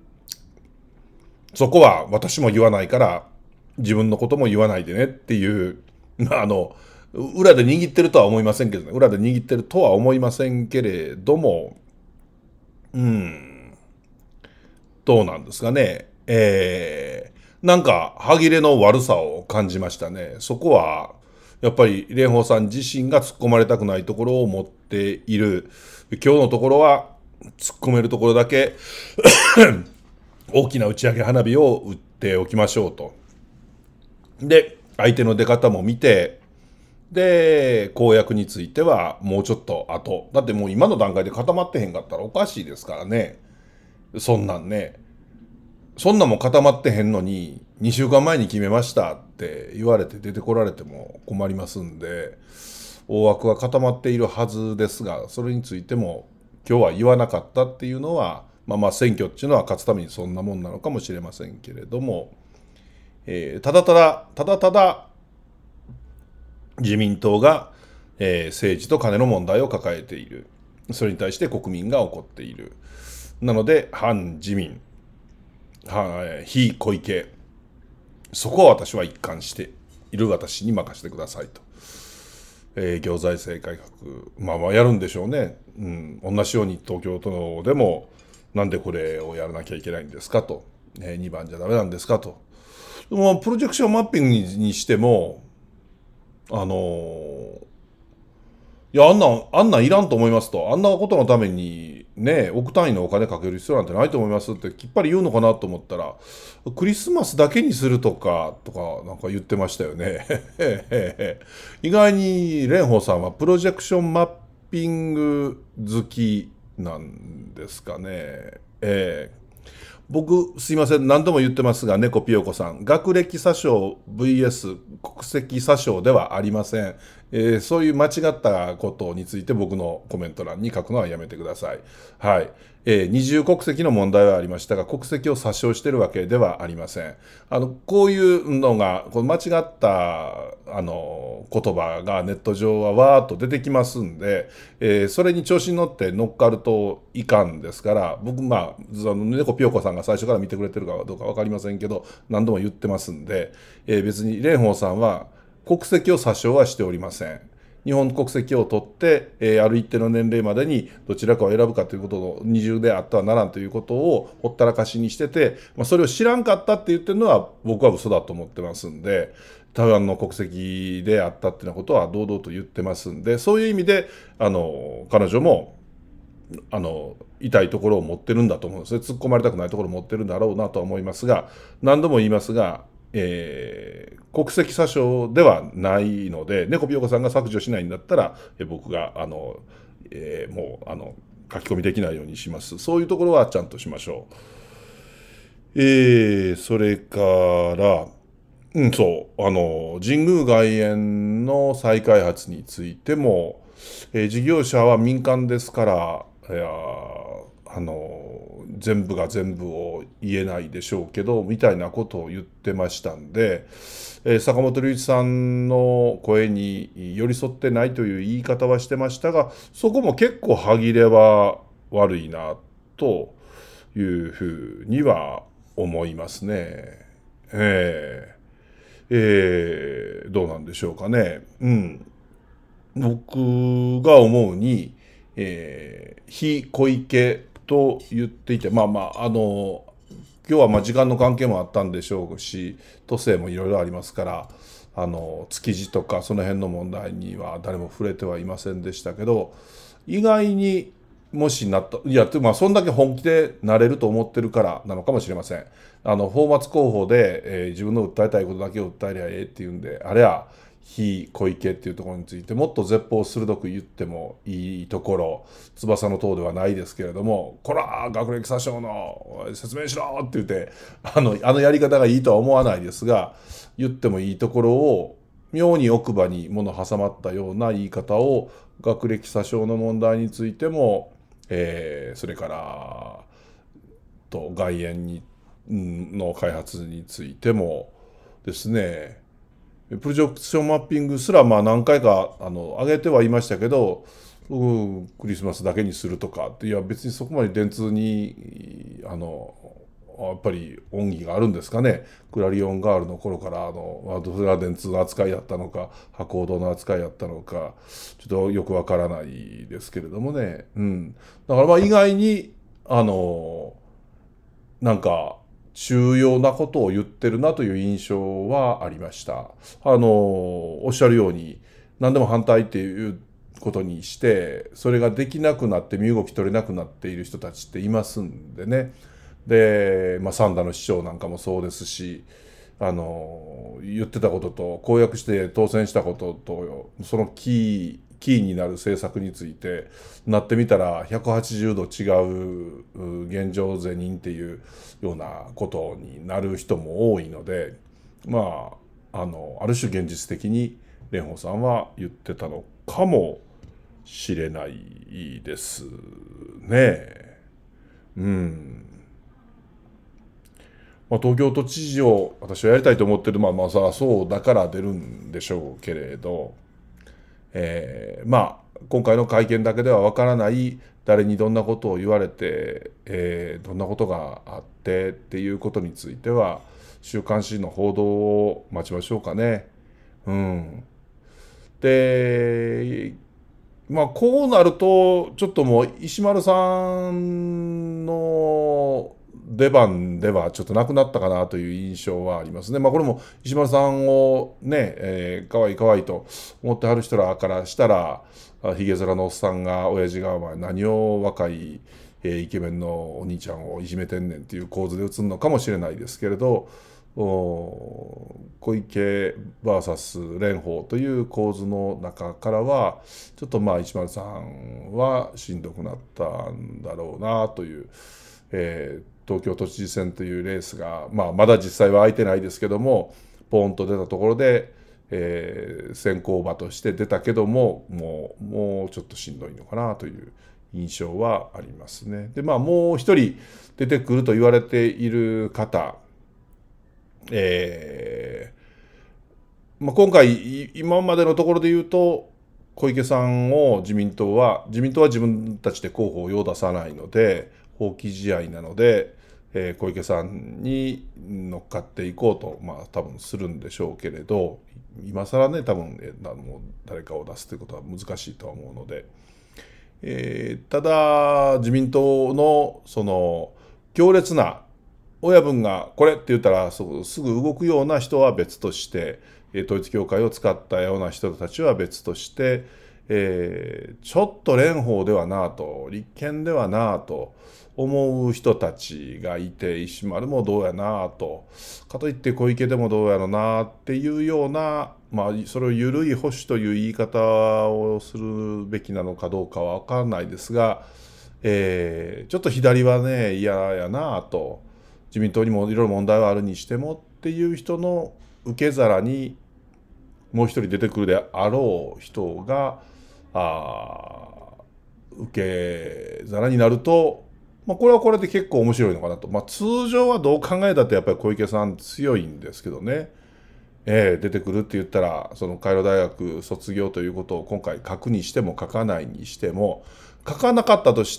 そこは私も言わないから、自分のことも言わないでねっていう、あの、裏で握ってるとは思いませんけどね。裏で握ってるとは思いませんけれども、うん、どうなんですかね。えー、なんか歯切れの悪さを感じましたね。そこは、やっぱり蓮舫さん自身が突っ込まれたくないところを持っている。今日のところは、突っ込めるところだけ、大きな打ち上げ花火を打っておきましょうと。で、相手の出方も見て、で、公約についてはもうちょっと後。だってもう今の段階で固まってへんかったらおかしいですからね。そんなんね。そんなんも固まってへんのに、にしゅうかんまえに決めましたって言われて出てこられても困りますんで、大枠は固まっているはずですが、それについても今日は言わなかったっていうのは、まあまあ選挙っていうのは勝つためにそんなもんなのかもしれませんけれども、えー、ただただ、ただただ、自民党が、えー、政治と金の問題を抱えている。それに対して国民が怒っている。なので、反自民、非小池、そこは私は一貫している私に任せてくださいと。えー、行財政改革、まあまあやるんでしょうね。うん、同じように東京都でも、なんでこれをやらなきゃいけないんですかと。えー、にばんじゃダメなんですかと。でもプロジェクションマッピングにしても、あのー、いや、あんなん、あんなんいらんと思いますと。あんなことのためにね、億単位のお金かける必要なんてないと思いますってきっぱり言うのかなと思ったら、クリスマスだけにするとか、とかなんか言ってましたよね。意外に蓮舫さんはプロジェクションマッピング好きなんですかね。えー僕、すいません、何度も言ってますが、猫ピヨコさん、学歴詐称 ブイエス 国籍詐称ではありません。えー、そういう間違ったことについて僕のコメント欄に書くのはやめてください。はい。えー、二重国籍の問題はありましたが、国籍を詐称しているわけではありません。あの、こういうのが、この間違った、あの、言葉がネット上はわーっと出てきますんで、えー、それに調子に乗って乗っかるといかんですから、僕、まあ、あの猫ピヨコさんが最初から見てくれてるかどうかわかりませんけど、何度も言ってますんで、えー、別に蓮舫さんは国籍を詐称はしておりません。日本国籍を取って、えー、ある一定の年齢までにどちらかを選ぶかということの二重であってはならんということをほったらかしにしてて、まあ、それを知らんかったって言ってるのは僕は嘘だと思ってますんで、台湾の国籍であったっていうようなことは堂々と言ってますんで、そういう意味であの彼女もあの痛いところを持ってるんだと思うんですね。突っ込まれたくないところを持ってるんだろうなとは思いますが、何度も言いますが、えー、国籍詐称ではないので、猫ピヨコさんが削除しないんだったら、え僕があの、えー、もうあの書き込みできないようにします。そういうところはちゃんとしましょう。えー、それから、うん、そう、あの神宮外苑の再開発についても、えー、事業者は民間ですから、いやあの全部が全部を言えないでしょうけどみたいなことを言ってましたんで、えー、坂本龍一さんの声に寄り添ってないという言い方はしてましたが、そこも結構歯切れは悪いなというふうには思いますね。えーえー、どうなんでしょうかね。うん、僕が思うに、えー、非小池と言っていて、まあまああの今日はまあ時間の関係もあったんでしょうし、都政もいろいろありますから、あの築地とかその辺の問題には誰も触れてはいませんでしたけど、意外にもしなった、いや、まあ、そんだけ本気でなれると思ってるからなのかもしれません。あのフォーマツ広報で、えー、自分の訴えたいことだけを訴えりゃええっていうんで、あれは非小池っていうところについてもっと絶法鋭く言ってもいいところ、翼の塔ではないですけれども、こら学歴詐称の説明しろって言って、あのあのやり方がいいとは思わないですが、言ってもいいところを妙に奥歯に物挟まったような言い方を学歴詐称の問題についても、えー、それからと外苑にの開発についてもですね、プロジェクションマッピングすらまあ何回かあの上げてはいましたけど、うん、クリスマスだけにするとかって、いや別にそこまで電通にあのやっぱり恩義があるんですかね。クラリオンガールの頃からあのワードフラ電通の扱いやったのか博報堂の扱いやったのかちょっとよくわからないですけれどもね、うん、だからまあ意外にあのなんか重要なことを言ってるなという印象はありました。あのおっしゃるように何でも反対っていうことにしてそれができなくなって身動き取れなくなっている人たちっていますんでね。で、まあ、三田の市長なんかもそうですし、あの言ってたことと公約して当選したこととそのキーキーになる政策についてなってみたらひゃくはちじゅうど違う現状是認っていうようなことになる人も多いので、まああのある種現実的に蓮舫さんは言ってたのかもしれないですね。うん。まあ、東京都知事を私はやりたいと思ってる、まあまあさそうだから出るんでしょうけれど、えー、まあ今回の会見だけではわからない誰にどんなことを言われて、えー、どんなことがあってっていうことについては週刊誌の報道を待ちましょうかね。うん、でまあこうなるとちょっともう石丸さんの出番ではちょっとなくなったかなという印象はありますね。まあこれも石丸さんをね、えー、かわいいかわいいと思ってはる人らからしたらひげ面のおっさんが親父がお前何を若い、えー、イケメンのお兄ちゃんをいじめてんねんっていう構図で映るのかもしれないですけれど、小池 ブイエス 蓮舫という構図の中からはちょっとまあ石丸さんはしんどくなったんだろうなという、えー東京都知事選というレースが、まあ、まだ実際は空いてないですけどもポーンと出たところで、えー、先行馬として出たけどももう、もうちょっとしんどいのかなという印象はありますね。でまあもう一人出てくると言われている方、えーまあ、今回今までのところで言うと小池さんを自民党は自民党は自分たちで候補を用出さないので放棄試合なので、えー、小池さんに乗っかっていこうと、まあ、多分するんでしょうけれど今更ね多分、えー、もう誰かを出すということは難しいとは思うので、えー、ただ自民党のその強烈な親分がこれって言ったらそうすぐ動くような人は別として統一教会を使ったような人たちは別として、えー、ちょっと蓮舫ではなと立憲ではなと思う人たちがいて石丸もどうやなとかといって小池でもどうやろなっていうような、まあ、それを緩い保守という言い方をするべきなのかどうかは分からないですが、えー、ちょっと左はね嫌やなと自民党にもいろいろ問題はあるにしてもっていう人の受け皿にもう一人出てくるであろう人があ受け皿になるとまあ、これはこれで結構面白いのかなと。まあ、通常はどう考えたってやっぱり小池さん強いんですけどね。えー、出てくるって言ったら、そのカイロ大学卒業ということを今回書くにしても書かないにしても、書かなかったとして、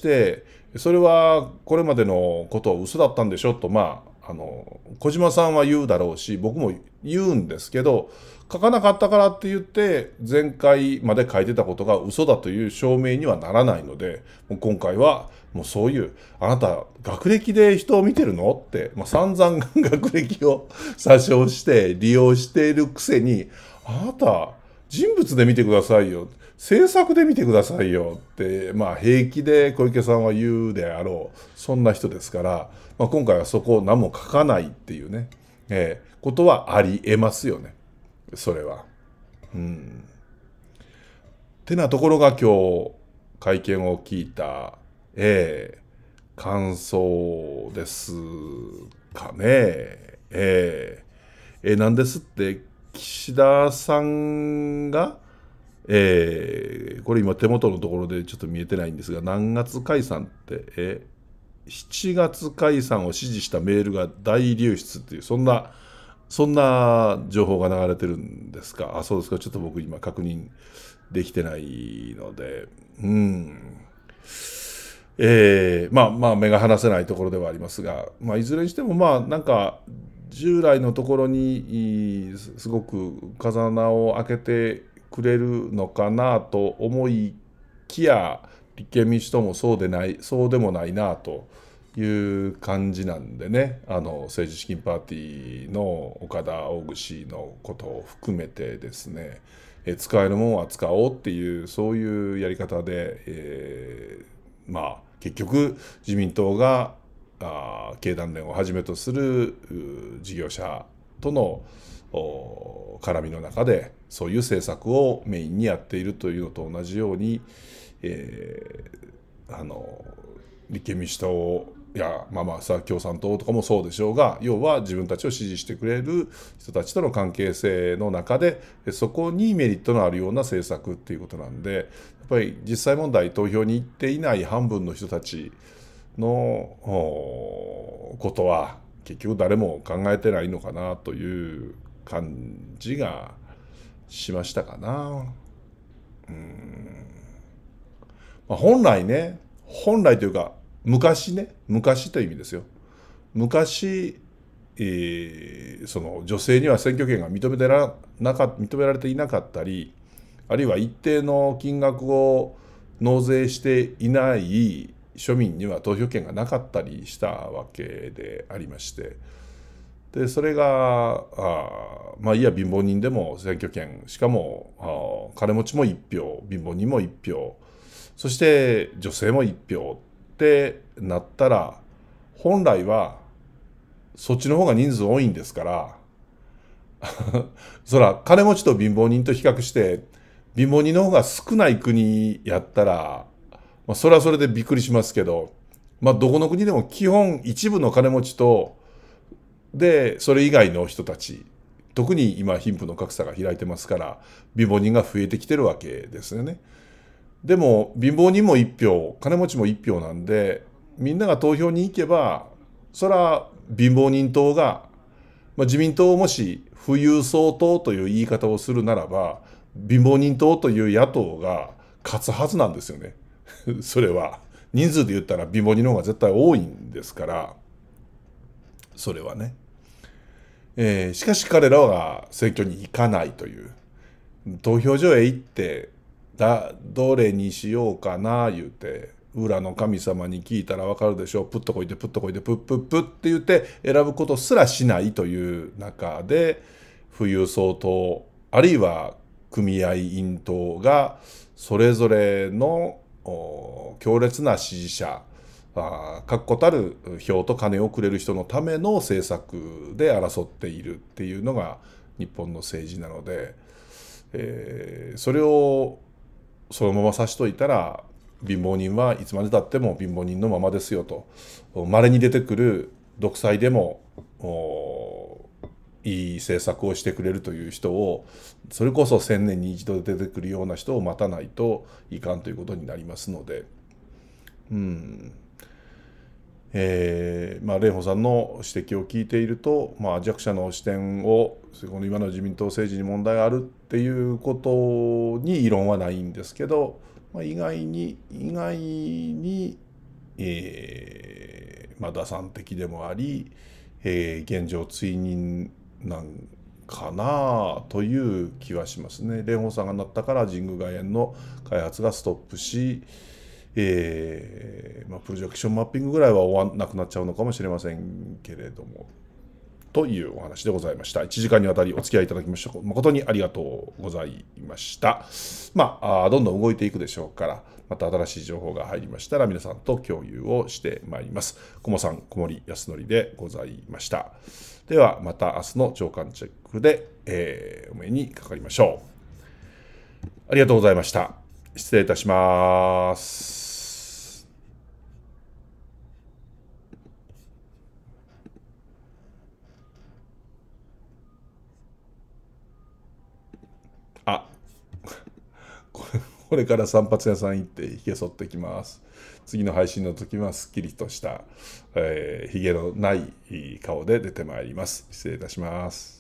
それはこれまでのことは嘘だったんでしょと、まあ、あの、小島さんは言うだろうし、僕も言うんですけど、書かなかったからって言って、前回まで書いてたことが嘘だという証明にはならないので、もう今回はもうそういう、あなた学歴で人を見てるのって、まあ、散々学歴を詐称して利用しているくせに、あなた人物で見てくださいよ。政策で見てくださいよって、まあ平気で小池さんは言うであろう。そんな人ですから、まあ、今回はそこを何も書かないっていうね、えー、ことはあり得ますよね。それは。うん。てなところが今日会見を聞いた、えー、感想ですかね。えー、えー、なんですって岸田さんが、えー、これ今手元のところでちょっと見えてないんですが、何月解散って、えー、しちがつ解散を指示したメールが大流出っていう、そんな、そんな情報が流れてるんですか。あ、そうですか。ちょっと僕今確認できてないので、うん。えー、まあまあ目が離せないところではありますが、まあいずれにしてもまあなんか従来のところにすごく風穴を開けてくれるのかなと思いきや、立憲民主党もそうでない、そうでもないなという感じなんでね、あの政治資金パーティーの岡田大串のことを含めてですね、え使えるものは使おうっていうそういうやり方で、えー、まあ結局自民党があ経団連をはじめとする事業者との絡みの中でそういう政策をメインにやっているというのと同じように、えー、あの立憲民主党やまあまあさ共産党とかもそうでしょうが、要は自分たちを支持してくれる人たちとの関係性の中でそこにメリットのあるような政策っていうことなんで、やっぱり実際問題投票に行っていない半分の人たちのことは結局誰も考えてないのかなという感じがしましたかな。うん、まあ、本来ね、本来というか昔ね、昔という意味ですよ。昔、えー、その女性には選挙権が認められなか、認められていなかったり、あるいは一定の金額を納税していない庶民には投票権がなかったりしたわけでありまして、でそれがあまあいや貧乏人でも選挙権、しかもあ金持ちもいち票、貧乏人もいち票、そして女性もいち票ってなったら、本来はそっちの方が人数多いんですからそら金持ちと貧乏人と比較して貧乏人の方が少ない国やったら、まあ、それはそれでびっくりしますけど、まあ、どこの国でも基本一部の金持ちとでそれ以外の人たち、特に今貧富の格差が開いてますから貧乏人が増えてきてるわけですよね。でも貧乏人もいち票、金持ちもいち票なんで、みんなが投票に行けばそら貧乏人党が、まあ、自民党をもし富裕層党という言い方をするならば貧乏人党という野党が勝つはずなんですよねそれは人数で言ったら貧乏人の方が絶対多いんですから、それはね、えー、しかし彼らは選挙に行かないという、投票所へ行ってだどれにしようかな言うて裏の神様に聞いたら分かるでしょう、プッとこいてプッとこいてプップップッって言って選ぶことすらしないという中で、富裕層党あるいは組合員党がそれぞれの強烈な支持者、確固たる票と金をくれる人のための政策で争っているっていうのが日本の政治なので、えー、それをそのまま差しといたら貧乏人はいつまでたっても貧乏人のままですよと、稀に出てくる独裁でもいい政策をしてくれるという人を、それこそ千年に一度出てくるような人を待たないといかんということになりますので、うん、 えーまあ、蓮舫さんの指摘を聞いていると、まあ、弱者の視点をこの今の自民党政治に問題があるっていうことに異論はないんですけど、まあ、意外に意外に、えーまあ、打算的でもあり、えー、現状追認なんかなという気はしますね。蓮舫さんがなったから神宮外苑の開発がストップし、えーまあ、プロジェクションマッピングぐらいは終わらなくなっちゃうのかもしれませんけれども、というお話でございました。いちじかんにわたりお付き合いいただきまして誠にありがとうございました。まあ、どんどん動いていくでしょうから、また新しい情報が入りましたら皆さんと共有をしてまいります。小茂さん、小森康則でございました。ではまた明日の朝刊チェックで、えー、お目にかかりましょう。ありがとうございました。失礼いたします。あ、これから散髪屋さん行ってひげ剃ってきます。次の配信の時はすっきりとした、えー、ひげのない顔で出てまいります。失礼いたします。